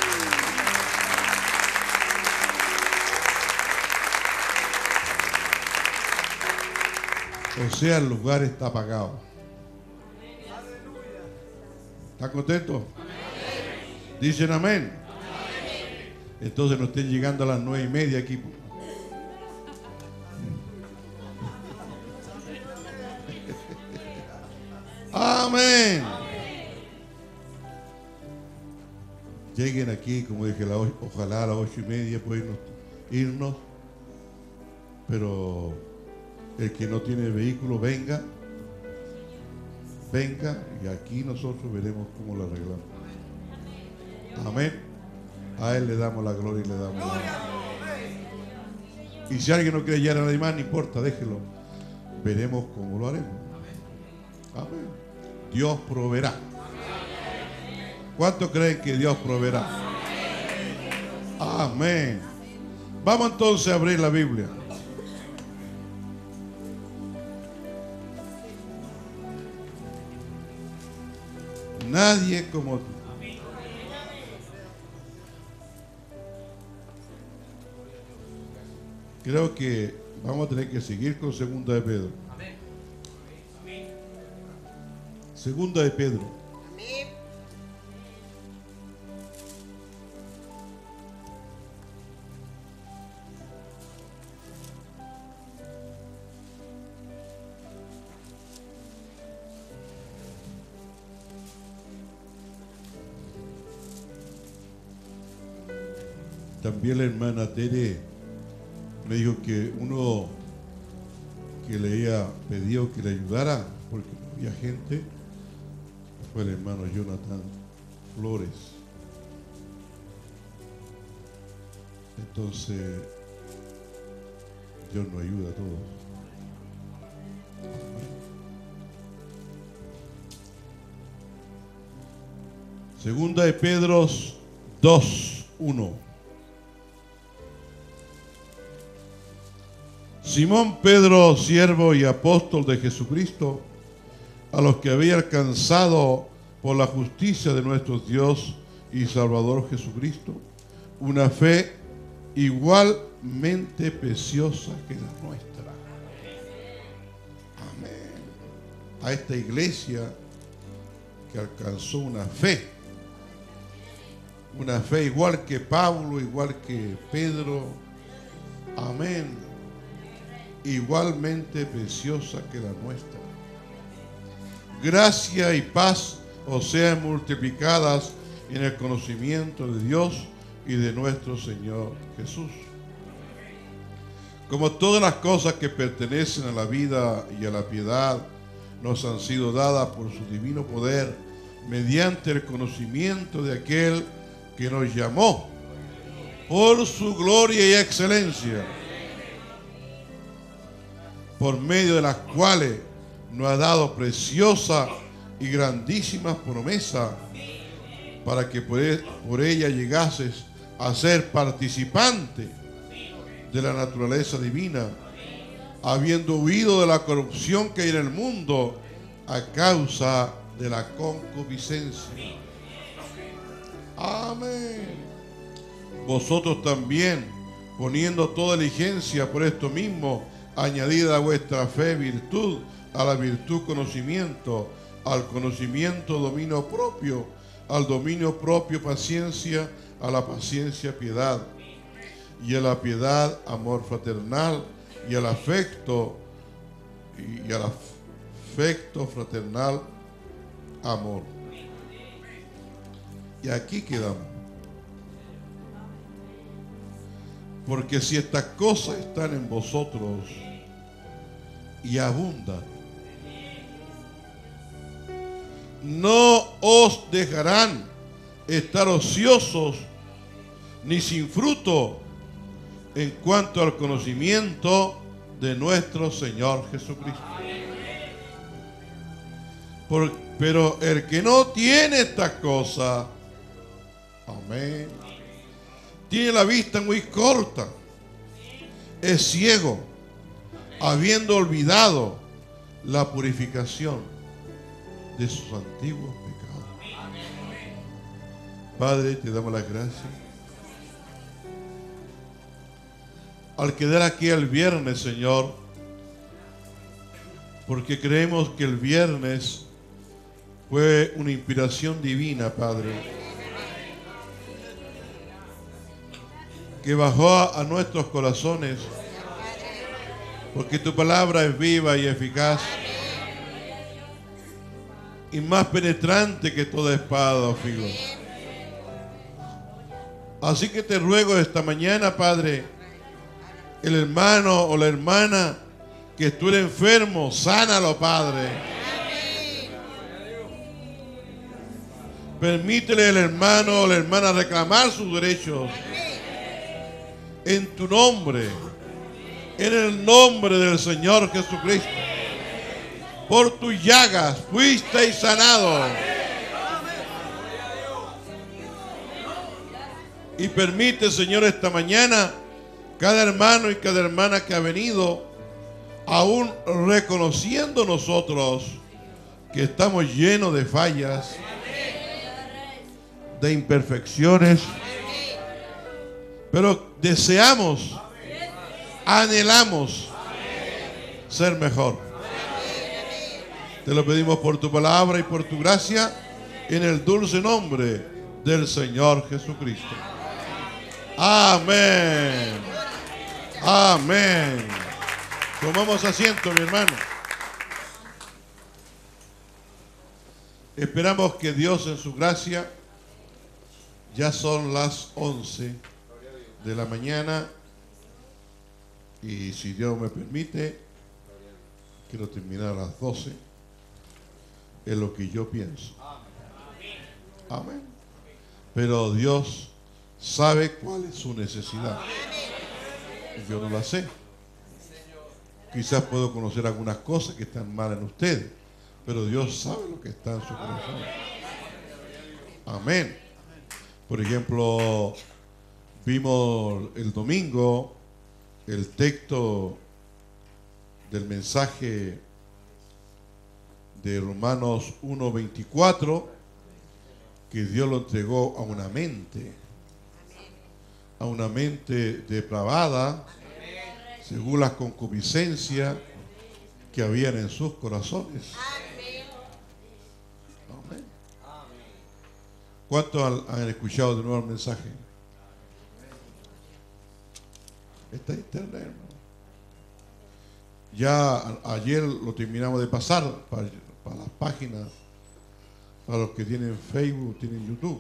O sea, el lugar está pagado. ¿Están contentos? ¿Dicen amén? Entonces no estén llegando a las nueve y media aquí. Amén. Lleguen aquí, como dije, la, ojalá a las ocho y media pueden irnos. Pero el que no tiene vehículo, venga. Venga y aquí nosotros veremos cómo lo arreglamos. Amén. A Él le damos la gloria y le damos la honra. Y si alguien no quiere llegar a nadie más, no importa, déjelo. Veremos cómo lo haremos. Amén. Dios proveerá. ¿Cuántos creen que Dios proveerá? Amén. Vamos entonces a abrir la Biblia. Nadie como tú. Creo que vamos a tener que seguir con Segunda de Pedro. Segunda de Pedro. Amén. También la hermana Tere me dijo que uno que le había pedido que le ayudara porque no había gente fue el hermano Jonathan Flores. Entonces Dios nos ayuda a todos. Segunda de Pedro dos, uno. Simón Pedro, siervo y apóstol de Jesucristo, a los que había alcanzado por la justicia de nuestro Dios y Salvador Jesucristo, una fe igualmente preciosa que la nuestra. Amén. A esta iglesia que alcanzó una fe, una fe igual que Pablo, igual que Pedro. Amén. Igualmente preciosa que la nuestra. Gracia y paz os sean multiplicadas en el conocimiento de Dios y de nuestro Señor Jesús. Como todas las cosas que pertenecen a la vida y a la piedad nos han sido dadas por su divino poder, mediante el conocimiento de aquel que nos llamó por su gloria y excelencia, por medio de las cuales nos ha dado preciosa y grandísimas promesas, para que por, e- por ella llegases a ser participante de la naturaleza divina, habiendo huido de la corrupción que hay en el mundo a causa de la concupiscencia. Amén. Vosotros también, poniendo toda diligencia por esto mismo, añadida a vuestra fe virtud, a la virtud conocimiento, al conocimiento dominio propio, al dominio propio paciencia, a la paciencia piedad, y a la piedad amor fraternal, y al afecto, y al afecto fraternal amor. Y aquí quedamos. Porque si estas cosas están en vosotros y abundan, no os dejarán estar ociosos ni sin fruto en cuanto al conocimiento de nuestro Señor Jesucristo. Por, pero el que no tiene estas cosas, amén, tiene la vista muy corta, es ciego, habiendo olvidado la purificación de sus antiguos pecados. Padre, te damos las gracias. Al quedar aquí el viernes, Señor, porque creemos que el viernes fue una inspiración divina, Padre, que bajó a, a nuestros corazones, porque tu palabra es viva y eficaz y más penetrante que toda espada o filo. Así que te ruego esta mañana, Padre, el hermano o la hermana que estuviera enfermo, sánalo, Padre. Permítele al hermano o la hermana reclamar sus derechos en tu nombre, en el nombre del Señor Jesucristo. Por tus llagas fuisteis sanado. Y permite, Señor, esta mañana, cada hermano y cada hermana que ha venido, aún reconociendo nosotros que estamos llenos de fallas, de imperfecciones, pero deseamos, anhelamos ser mejor. Te lo pedimos por tu palabra y por tu gracia, en el dulce nombre del Señor Jesucristo. Amén. Amén. Tomamos asiento, mi hermano. Esperamos que Dios en su gracia, ya son las once de la mañana, y si Dios me permite, quiero terminar a las doce, es lo que yo pienso. Amén. Pero Dios sabe cuál es su necesidad. Yo no la sé. Quizás puedo conocer algunas cosas que están mal en ustedes, pero Dios sabe lo que está en su corazón. Amén. Por ejemplo, vimos el domingo el texto del mensaje de Romanos uno veinticuatro, que Dios lo entregó a una mente, a una mente depravada, según las concupiscencias que habían en sus corazones. Amén. ¿Cuántos han, han escuchado de nuevo el mensaje? Está en internet, hermano. Ya a, ayer lo terminamos de pasar para, para las páginas, para los que tienen Facebook, tienen YouTube.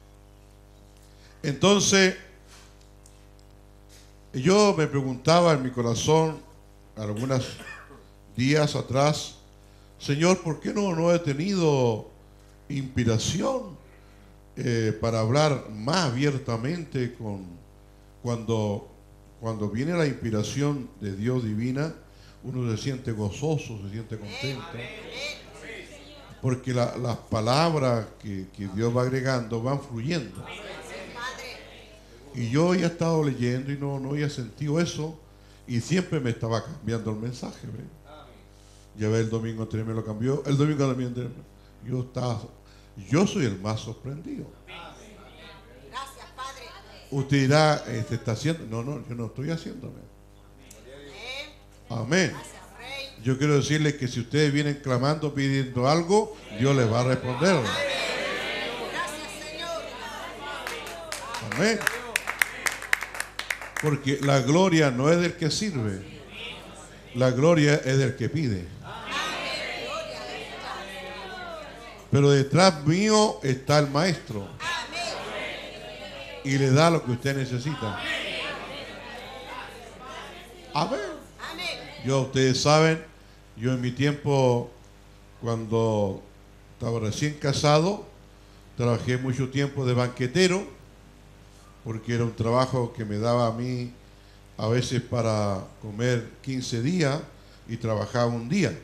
Entonces, yo me preguntaba en mi corazón, algunos días atrás, Señor, ¿por qué no, no he tenido inspiración eh, para hablar más abiertamente con cuando, cuando viene la inspiración de Dios divina? Uno se siente gozoso, se siente contento, porque la, las palabras que, que Dios va agregando van fluyendo. Y yo ya he estado leyendo y no, no había sentido eso, y siempre me estaba cambiando el mensaje, ¿ve? Ya ve, el domingo anterior me lo cambió, el domingo también yo estaba, yo soy el más sorprendido. Gracias, Padre. Usted dirá, ¿se está haciendo? No, no, yo no estoy haciéndome. Amén. Yo quiero decirles que si ustedes vienen clamando, pidiendo algo, Dios les va a responder. Gracias, Señor. Amén. Porque la gloria no es del que sirve, la gloria es del que pide. Pero detrás mío está el maestro y le da lo que usted necesita. Amén. Yo, ustedes saben, yo en mi tiempo, cuando estaba recién casado, trabajé mucho tiempo de banquetero, porque era un trabajo que me daba a mí a veces para comer quince días y trabajaba un día.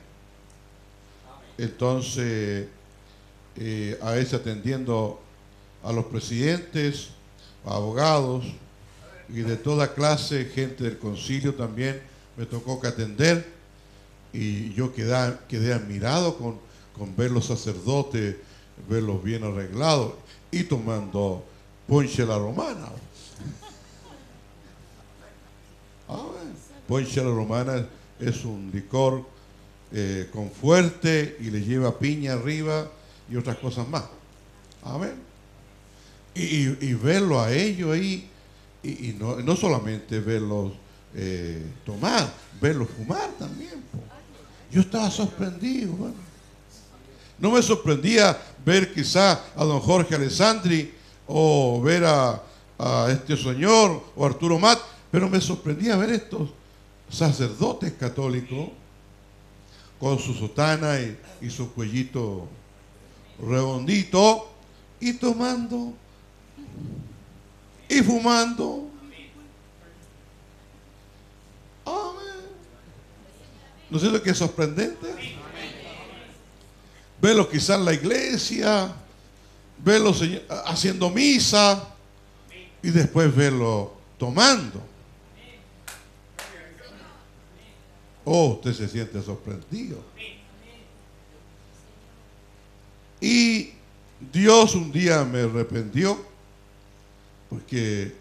Entonces, eh, a veces atendiendo a los presidentes, a abogados y de toda clase, gente del concilio también me tocó que atender, y yo quedé, quedé admirado con, con ver los sacerdotes, verlos bien arreglados y tomando ponche a la romana. Ah, ponche a la romana es un licor eh, con fuerte y le lleva piña arriba y otras cosas más. Amén. Y, y, y verlo a ellos ahí, y, y no, no solamente verlos eh, tomar, verlos fumar también. Po. Yo estaba sorprendido. Bueno. No me sorprendía ver quizá a don Jorge Alessandri o ver a, a este señor o Arturo Mat, pero me sorprendía ver estos sacerdotes católicos con su sotana y, y su cuellito redondito y tomando y fumando. Amén. ¿No es cierto que es sorprendente? Verlos quizás en la iglesia, verlos haciendo misa y después verlos tomando. Oh, usted se siente sorprendido. Y Dios un día me arrepintió porque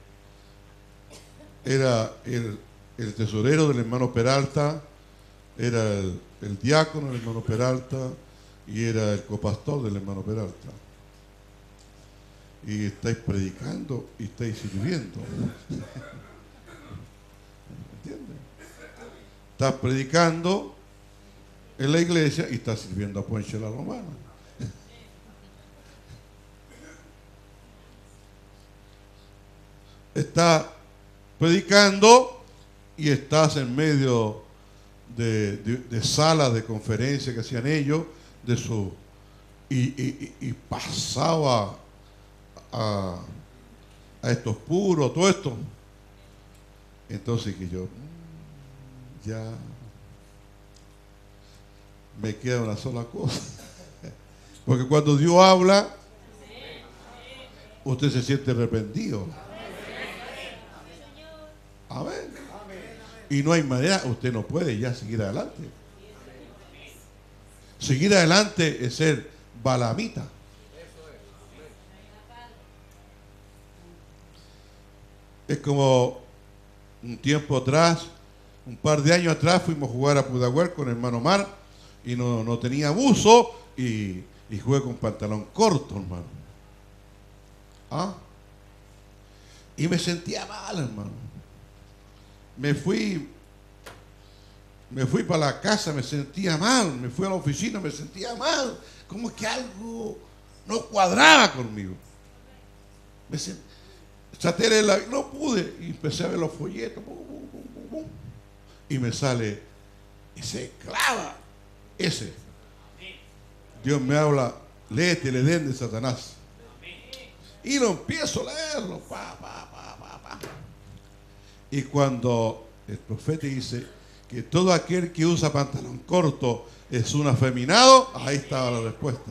era el, el tesorero del hermano Peralta, era el, el diácono del hermano Peralta y era el copastor del hermano Peralta. Y estáis predicando y estáis sirviendo. ¿Entiendes? Estás predicando en la iglesia y estás sirviendo a ponche la romana. Estás predicando y estás en medio de, de, de salas de conferencia que hacían ellos, de su y, y, y pasaba a, a estos puros, todo esto. Entonces que yo ya me queda una sola cosa, porque cuando Dios habla, usted se siente arrepentido. Amén. Y no hay manera, usted no puede ya seguir adelante. Seguir adelante es ser balamita. Es como un tiempo atrás, un par de años atrás, fuimos a jugar a Pudahuel con el hermano Mar y no, no tenía buzo y, y jugué con pantalón corto, hermano. ¿Ah? Y me sentía mal, hermano. Me fui, me fui para la casa, me sentía mal, me fui a la oficina, me sentía mal, como que algo no cuadraba conmigo. Me sent, traté de la, no pude, y empecé a ver los folletos, pum, pum, pum, pum, pum, y me sale, y se clava ese. Dios me habla, léete el Edén de Satanás. Y lo empiezo a leerlo, pa, pa, pa, pa, pa. Y cuando el profeta dice que todo aquel que usa pantalón corto es un afeminado, ahí estaba la respuesta.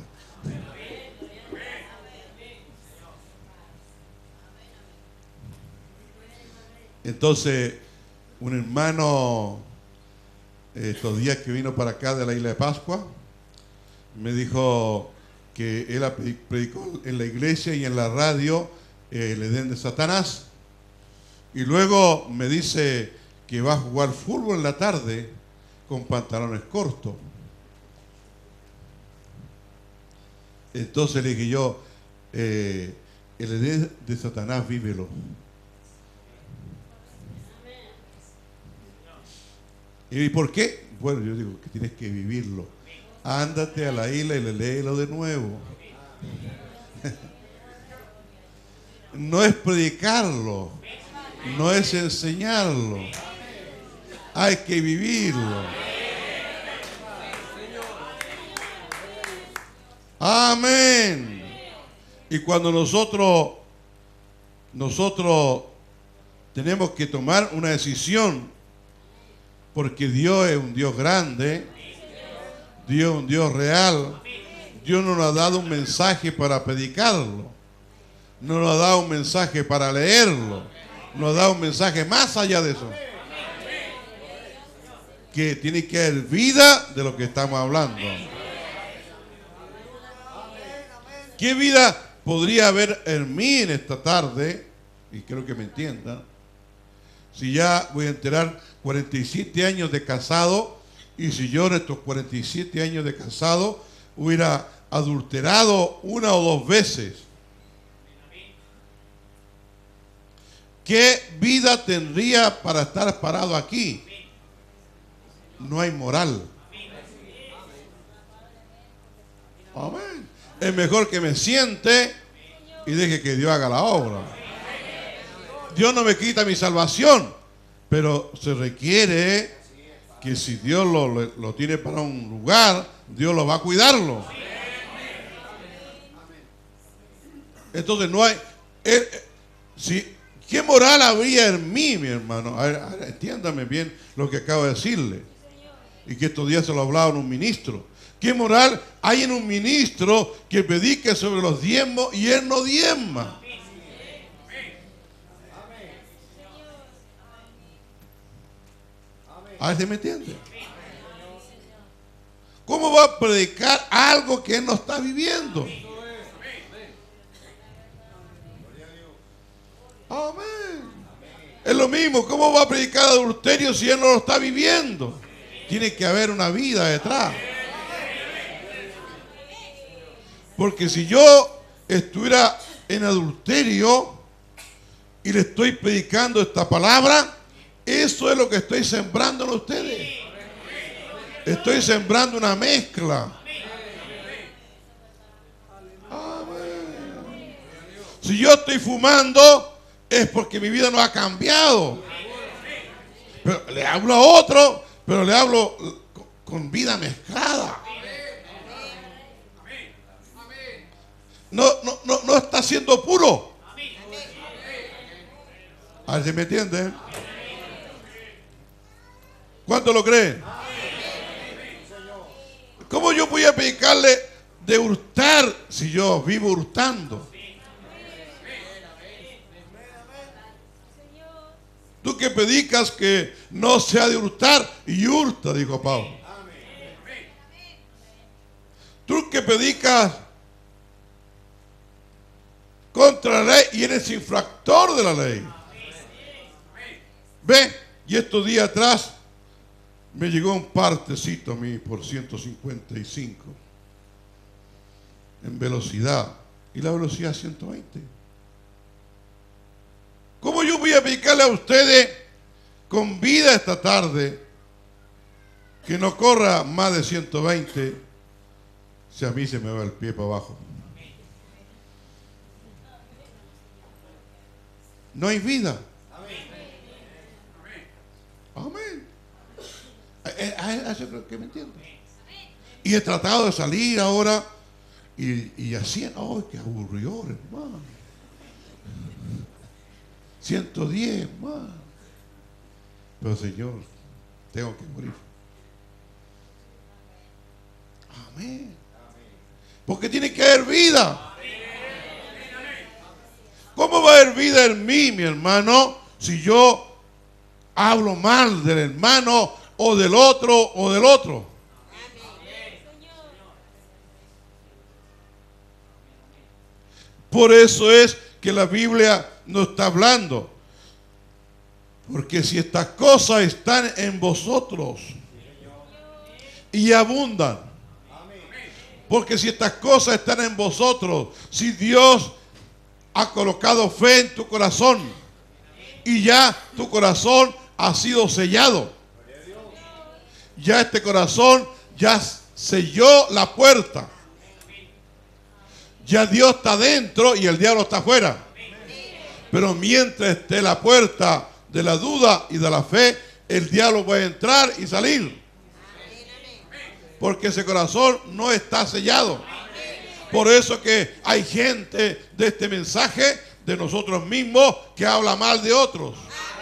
Entonces, un hermano, estos días que vino para acá de la isla de Pascua, me dijo que él predicó en la iglesia y en la radio el Edén de Satanás. Y luego me dice que va a jugar fútbol en la tarde con pantalones cortos. Entonces le dije yo, eh, el Edén de Satanás, vívelo. ¿Y por qué? Bueno, yo digo que tienes que vivirlo. Ándate a la isla y le léelo de nuevo. No es predicarlo, no es enseñarlo, hay que vivirlo. Amén. Y cuando nosotros, nosotros tenemos que tomar una decisión, porque Dios es un Dios grande, Dios es un Dios real, Dios no nos ha dado un mensaje para predicarlo, no nos ha dado un mensaje para leerlo, nos ha dado un mensaje más allá de eso, que tiene que haber vida de lo que estamos hablando. ¿Qué vida podría haber en mí en esta tarde? Y creo que me entiendan. Si ya voy a enterar cuarenta y siete años de casado, y si yo en estos cuarenta y siete años de casado hubiera adulterado una o dos veces, ¿qué vida tendría para estar parado aquí? No hay moral. Amén. Es mejor que me siente y deje que Dios haga la obra. Dios no me quita mi salvación, pero se requiere que si Dios lo, lo, lo tiene para un lugar, Dios lo va a cuidarlo. Entonces no hay... Eh, si, ¿qué moral habría en mí, mi hermano? A ver, a ver, entiéndame bien lo que acabo de decirle. Y que estos días se lo hablaba en un ministro. ¿Qué moral hay en un ministro que predique sobre los diezmos y él no diezma? A ver si me entiende. ¿Cómo va a predicar algo que él no está viviendo? Amén. Es lo mismo. ¿Cómo va a predicar adulterio si él no lo está viviendo? Tiene que haber una vida detrás. Porque si yo estuviera en adulterio y le estoy predicando esta palabra, eso es lo que estoy sembrando en ustedes. Estoy sembrando una mezcla. Amén. Si yo estoy fumando, es porque mi vida no ha cambiado. Pero le hablo a otro, pero le hablo con vida mezclada. No, no, no, no está siendo puro. A ver si me entienden. ¿Cuánto lo creen? ¿Cómo yo voy a predicarle de hurtar si yo vivo hurtando? Tú que predicas que no se ha de hurtar y hurta, dijo Pablo. Tú que predicas contra la ley y eres infractor de la ley. Ve, y estos días atrás me llegó un partecito a mí por ciento cincuenta y cinco en velocidad y la velocidad ciento veinte. ¿Cómo yo voy a predicarle a ustedes con vida esta tarde que no corra más de ciento veinte si a mí se me va el pie para abajo? No hay vida. Amén. A eso creo que me entiendo. Y he tratado de salir ahora y, y así, ¡ay, qué aburrido, hermano! ciento diez, hermano. Pero Señor, tengo que morir. Amén. Porque tiene que haber vida. ¿Cómo va a haber vida en mí, mi hermano, si yo hablo mal del hermano o del otro o del otro? Por eso es que la Biblia nos está hablando. Porque si estas cosas están en vosotros y abundan. Porque si estas cosas están en vosotros, si Dios ha colocado fe en tu corazón y ya tu corazón ha sido sellado. Ya este corazón ya selló la puerta. Ya Dios está dentro y el diablo está afuera. Pero mientras esté la puerta de la duda y de la fe, el diablo puede entrar y salir. Porque ese corazón no está sellado. Por eso que hay gente de este mensaje, de nosotros mismos, que habla mal de otros.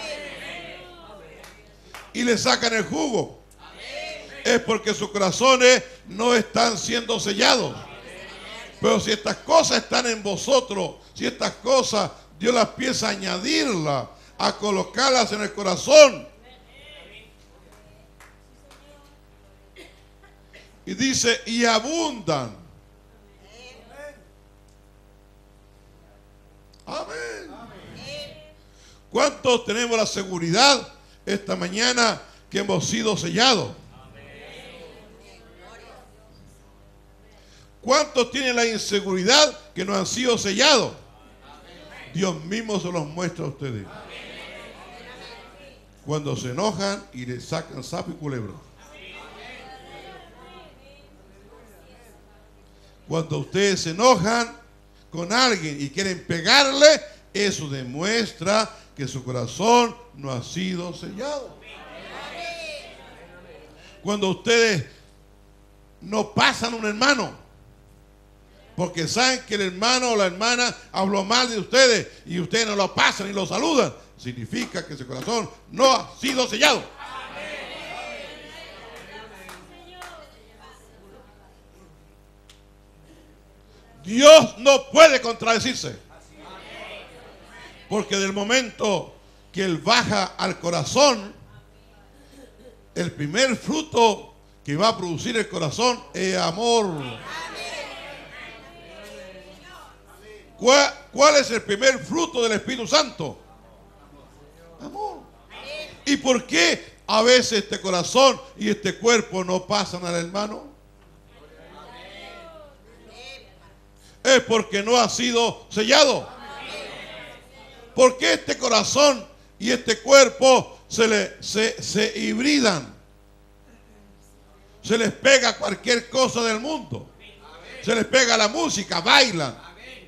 Y le sacan el jugo. Es porque sus corazones no están siendo sellados. Pero si estas cosas están en vosotros, si estas cosas Dios las empieza a añadirlas, a colocarlas en el corazón. Y dice, y abundan. Amén. ¿Cuántos tenemos la seguridad esta mañana que hemos sido sellados? ¿Cuántos tienen la inseguridad que no han sido sellados? Dios mismo se los muestra a ustedes. Cuando se enojan y le sacan sapo y culebra. Cuando ustedes se enojan con alguien y quieren pegarle, eso demuestra que su corazón no ha sido sellado. Cuando ustedes no pasan a un hermano, porque saben que el hermano o la hermana habló mal de ustedes y ustedes no lo pasan y lo saludan, significa que su corazón no ha sido sellado. Dios no puede contradecirse. Porque del momento que Él baja al corazón, el primer fruto que va a producir el corazón es amor. ¿Cuál, cuál es el primer fruto del Espíritu Santo? Amor. ¿Y por qué a veces este corazón y este cuerpo no pasan al hermano? Es porque no ha sido sellado. Porque este corazón y este cuerpo se, le, se, se hibridan. Se les pega cualquier cosa del mundo. Se les pega la música, bailan.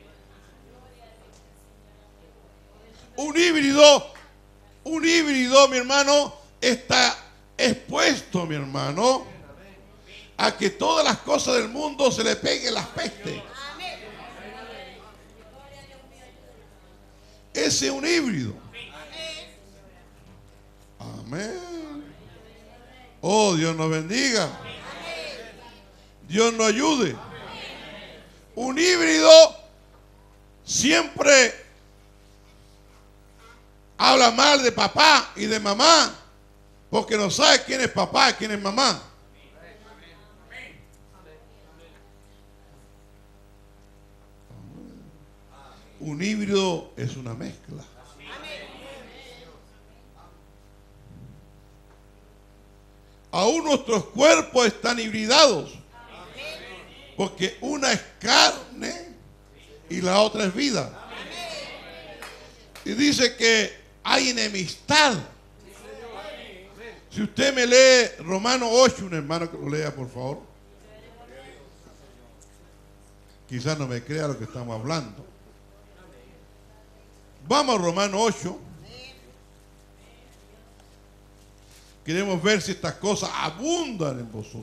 Un híbrido, un híbrido, mi hermano, está expuesto, mi hermano, a que todas las cosas del mundo se le peguen las pestes. Ese es un híbrido. Amén. Oh, Dios nos bendiga. Dios nos ayude. Un híbrido siempre habla mal de papá y de mamá, porque no sabe quién es papá y quién es mamá. Un híbrido es una mezcla. Aún nuestros cuerpos están hibridados, porque una es carne y la otra es vida. Y dice que hay enemistad. Si usted me lee Romanos ocho, un hermano que lo lea, por favor. Quizás no me crea lo que estamos hablando. Vamos a Romanos ocho. Queremos ver si estas cosas abundan en vosotros.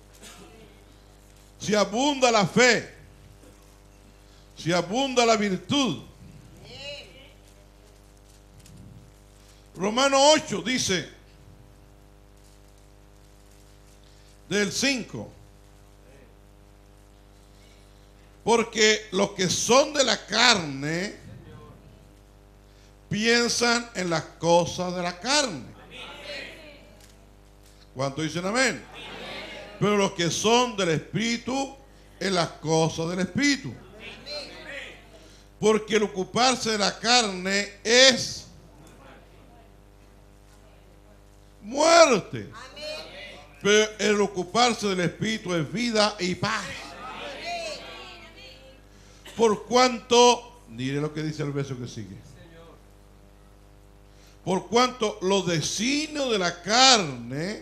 Si abunda la fe. Si abunda la virtud. Romanos ocho dice, del cinco. Porque los que son de la carne piensan en las cosas de la carne. ¿Cuántos dicen amén? Pero los que son del Espíritu, en las cosas del Espíritu. Porque el ocuparse de la carne es muerte. Pero el ocuparse del Espíritu es vida y paz. Por cuanto, mire lo que dice el verso que sigue. Por cuanto los designios de la carne,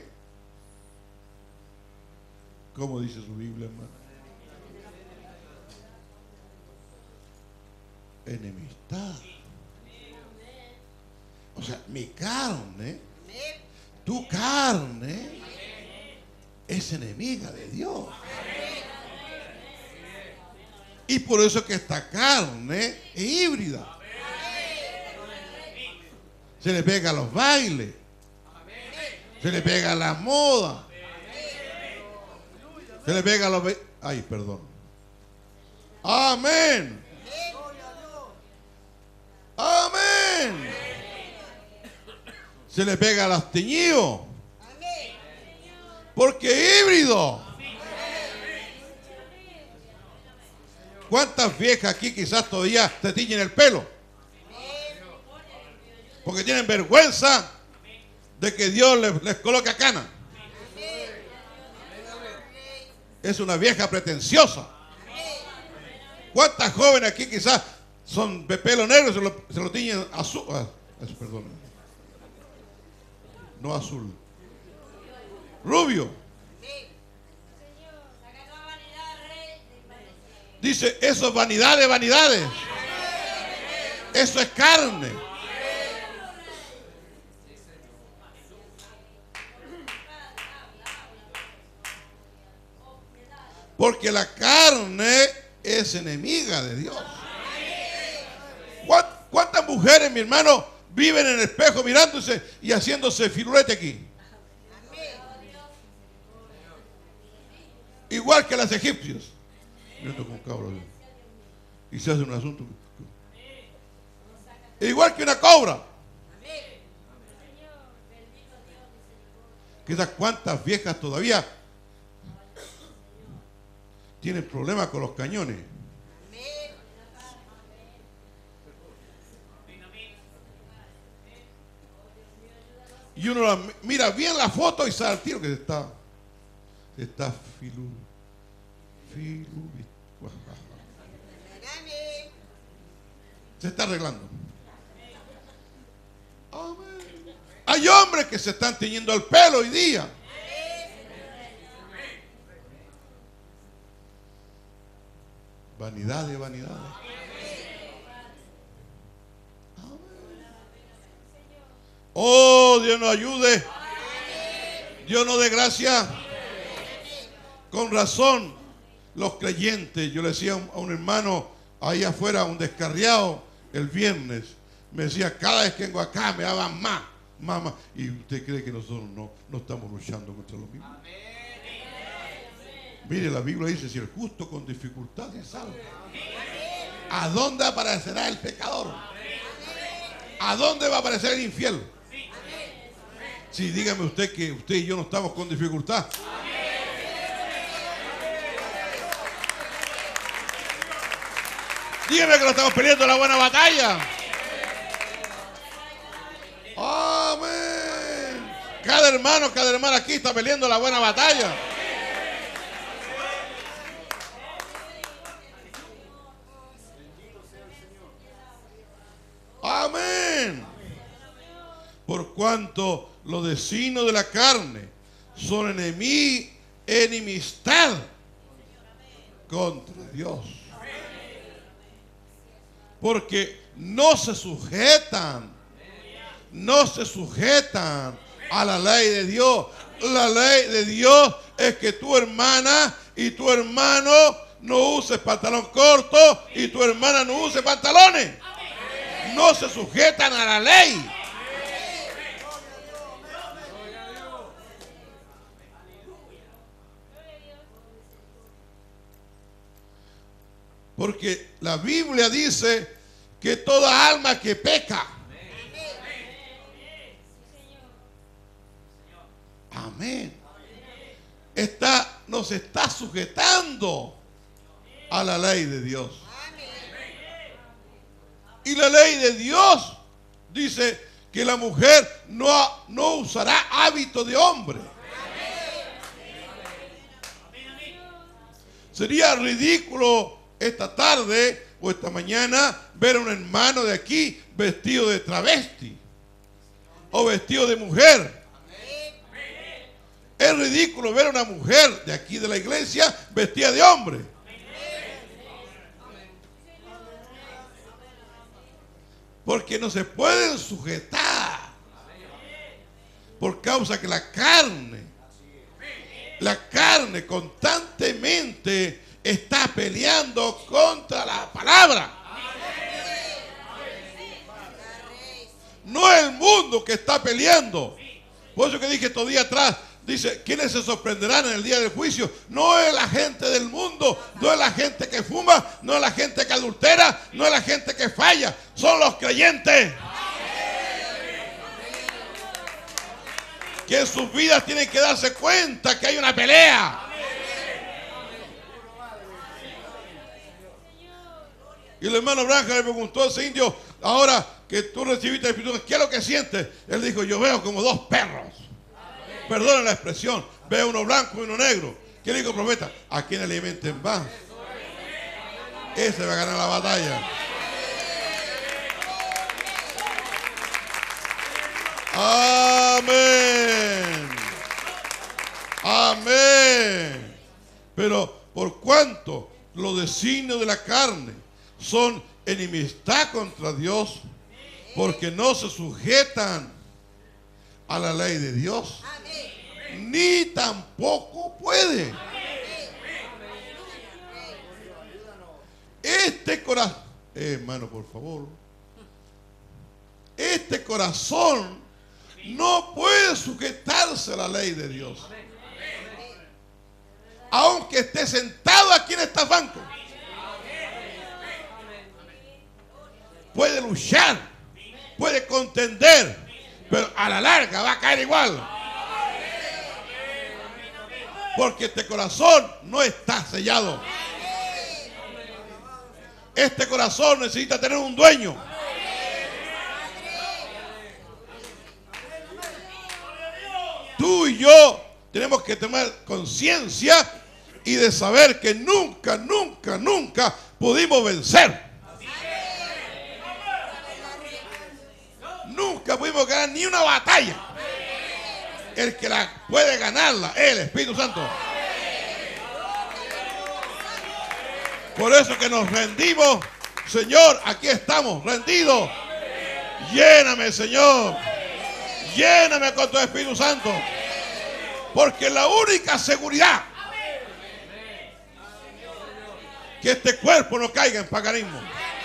¿cómo dice su Biblia, hermano? Enemistad. O sea, mi carne, tu carne, es enemiga de Dios. Y por eso es que esta carne es híbrida. Se le pega a los bailes. Se le pega a la moda. Se le pega a los... Ay, perdón. Amén. Amén. Se le pega a los teñidos. Porque es híbrido. ¿Cuántas viejas aquí quizás todavía te tiñen el pelo? Porque tienen vergüenza de que Dios les, les coloque cana. Es una vieja pretenciosa. ¿Cuántas jóvenes aquí quizás son de pelo negro y se lo, se lo tiñen azul? Ah, eso, perdón. No azul. Rubio. Dice, eso es vanidad de vanidades. Eso es carne. Porque la carne es enemiga de Dios. ¿Cuántas mujeres, mi hermano, viven en el espejo mirándose y haciéndose firulete aquí? Igual que las egipcias. Mirando con cabros. Y se hace un asunto. Igual que una cobra. Quizás cuántas viejas todavía tienen problemas con los cañones. Y uno la mira bien la foto y sabe al tiro que está, está filu, filu, se está arreglando. Amén. Hay hombres que se están teñiendo el pelo hoy día. Vanidad de vanidades. Oh, Dios nos ayude. Dios nos dé gracia. Con razón, los creyentes, yo le decía a un hermano ahí afuera, un descarriado, el viernes, me decía, cada vez que vengo acá me daban más, más, más. ¿Y usted cree que nosotros no, no estamos luchando contra lo mismo? Mire, la Biblia dice, si el justo con dificultad es salvo, ¿a dónde aparecerá el pecador? ¿A dónde va a aparecer el infiel? Sí, dígame usted que usted y yo no estamos con dificultad. Dígame que no estamos peleando la buena batalla. Amén. Cada hermano, cada hermana aquí está peleando la buena batalla. Amén. Por cuanto los designios de la carne son enemi, enemistad contra Dios. Porque no se sujetan, no se sujetan a la ley de Dios. La ley de Dios es que tu hermana y tu hermano no uses pantalón corto y tu hermana no use pantalones. No se sujetan a la ley. Porque la Biblia dice que toda alma que peca, amén, está, nos está sujetando a la ley de Dios. Y la ley de Dios dice que la mujer no, no usará hábito de hombre. Sería ridículo esta tarde o esta mañana ver a un hermano de aquí vestido de travesti o vestido de mujer. Es ridículo ver a una mujer de aquí de la iglesia vestida de hombre. Porque no se pueden sujetar por causa que la carne, la carne constantemente está peleando contra la palabra. No es el mundo que está peleando. Por eso que dije estos días atrás, dice, ¿quiénes se sorprenderán en el día del juicio? No es la gente del mundo, no es la gente que fuma, no es la gente que adultera, no es la gente que falla, son los creyentes. Que en sus vidas tienen que darse cuenta que hay una pelea. Y el hermano Branham le preguntó a ese indio, ahora que tú recibiste el Espíritu, ¿qué es lo que sientes? Él dijo, yo veo como dos perros. Perdonen la expresión, veo uno blanco y uno negro. ¿Qué le dijo el profeta? A quien alimenten más, ese va a ganar la batalla. Amén. Amén. Pero por cuanto los designios de la carne son enemistad contra Dios, porque no se sujetan a la ley de Dios, ni tampoco puede. Este corazón, eh, hermano, por favor, este corazón no puede sujetarse a la ley de Dios, aunque esté sentado aquí en esta banca. Puede luchar, puede contender, pero a la larga va a caer igual. Porque este corazón no está sellado. Este corazón necesita tener un dueño. Tú y yo tenemos que tener conciencia y de saber que nunca, nunca, nunca pudimos vencer. Nunca pudimos ganar ni una batalla. El que la puede ganarla es el Espíritu Santo. Por eso que nos rendimos. Señor, aquí estamos rendidos. Lléname, Señor. Lléname con tu Espíritu Santo. Porque la única seguridad que este cuerpo no caiga en paganismo.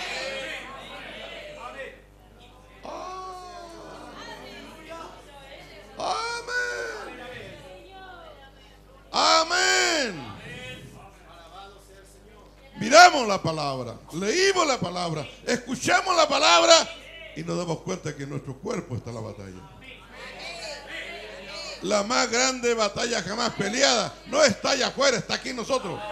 Amén. Amén. Miramos la palabra, leímos la palabra, escuchamos la palabra y nos damos cuenta que en nuestro cuerpo está la batalla. La más grande batalla jamás peleada no está allá afuera, está aquí en nosotros.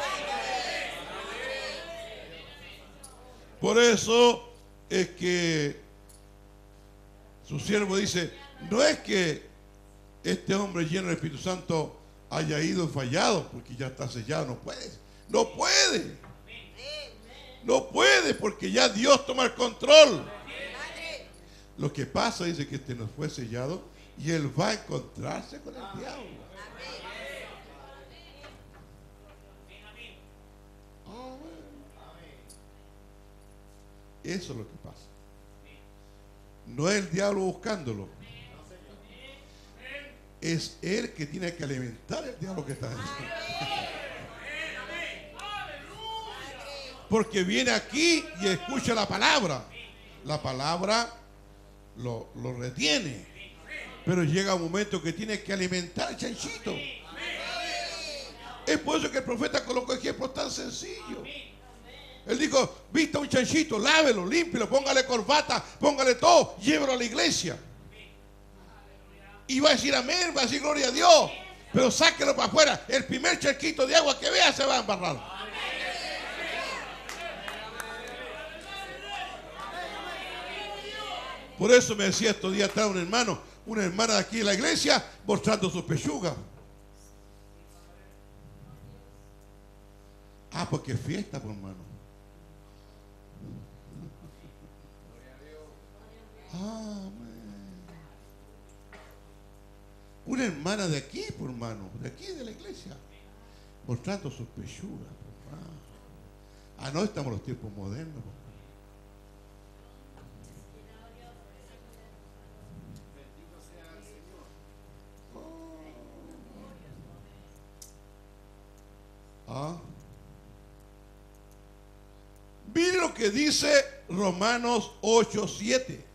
Por eso es que su siervo dice, no es que este hombre lleno del Espíritu Santo haya ido fallado, porque ya está sellado, no puede, no puede, no puede, porque ya Dios toma el control. Lo que pasa, dice, que este no fue sellado y él va a encontrarse con el diablo. Eso es lo que pasa. No es el diablo buscándolo. Es él que tiene que alimentar el diablo que está dentro. Porque viene aquí y escucha la palabra. La palabra lo, lo retiene. Pero llega un momento que tiene que alimentar el chanchito. Es por eso que el profeta colocó ejemplos tan sencillos. Él dijo, vista un chanchito, lávelo, límpielo, póngale corbata, póngale todo, llévelo a la iglesia. Y va a decir amén, va a decir gloria a Dios. Pero sáquelo para afuera. El primer charquito de agua que vea se va a embarrar. Por eso me decía estos días atrás un hermano, una hermana de aquí de la iglesia, mostrando sus pechugas. Ah, porque es fiesta, pues, hermano. Amén. Una hermana de aquí, por hermano, de aquí de la iglesia, mostrando sus pechugas. Ah, ah no, estamos en los tiempos modernos. Por. Ah, que dice Romanos ocho siete.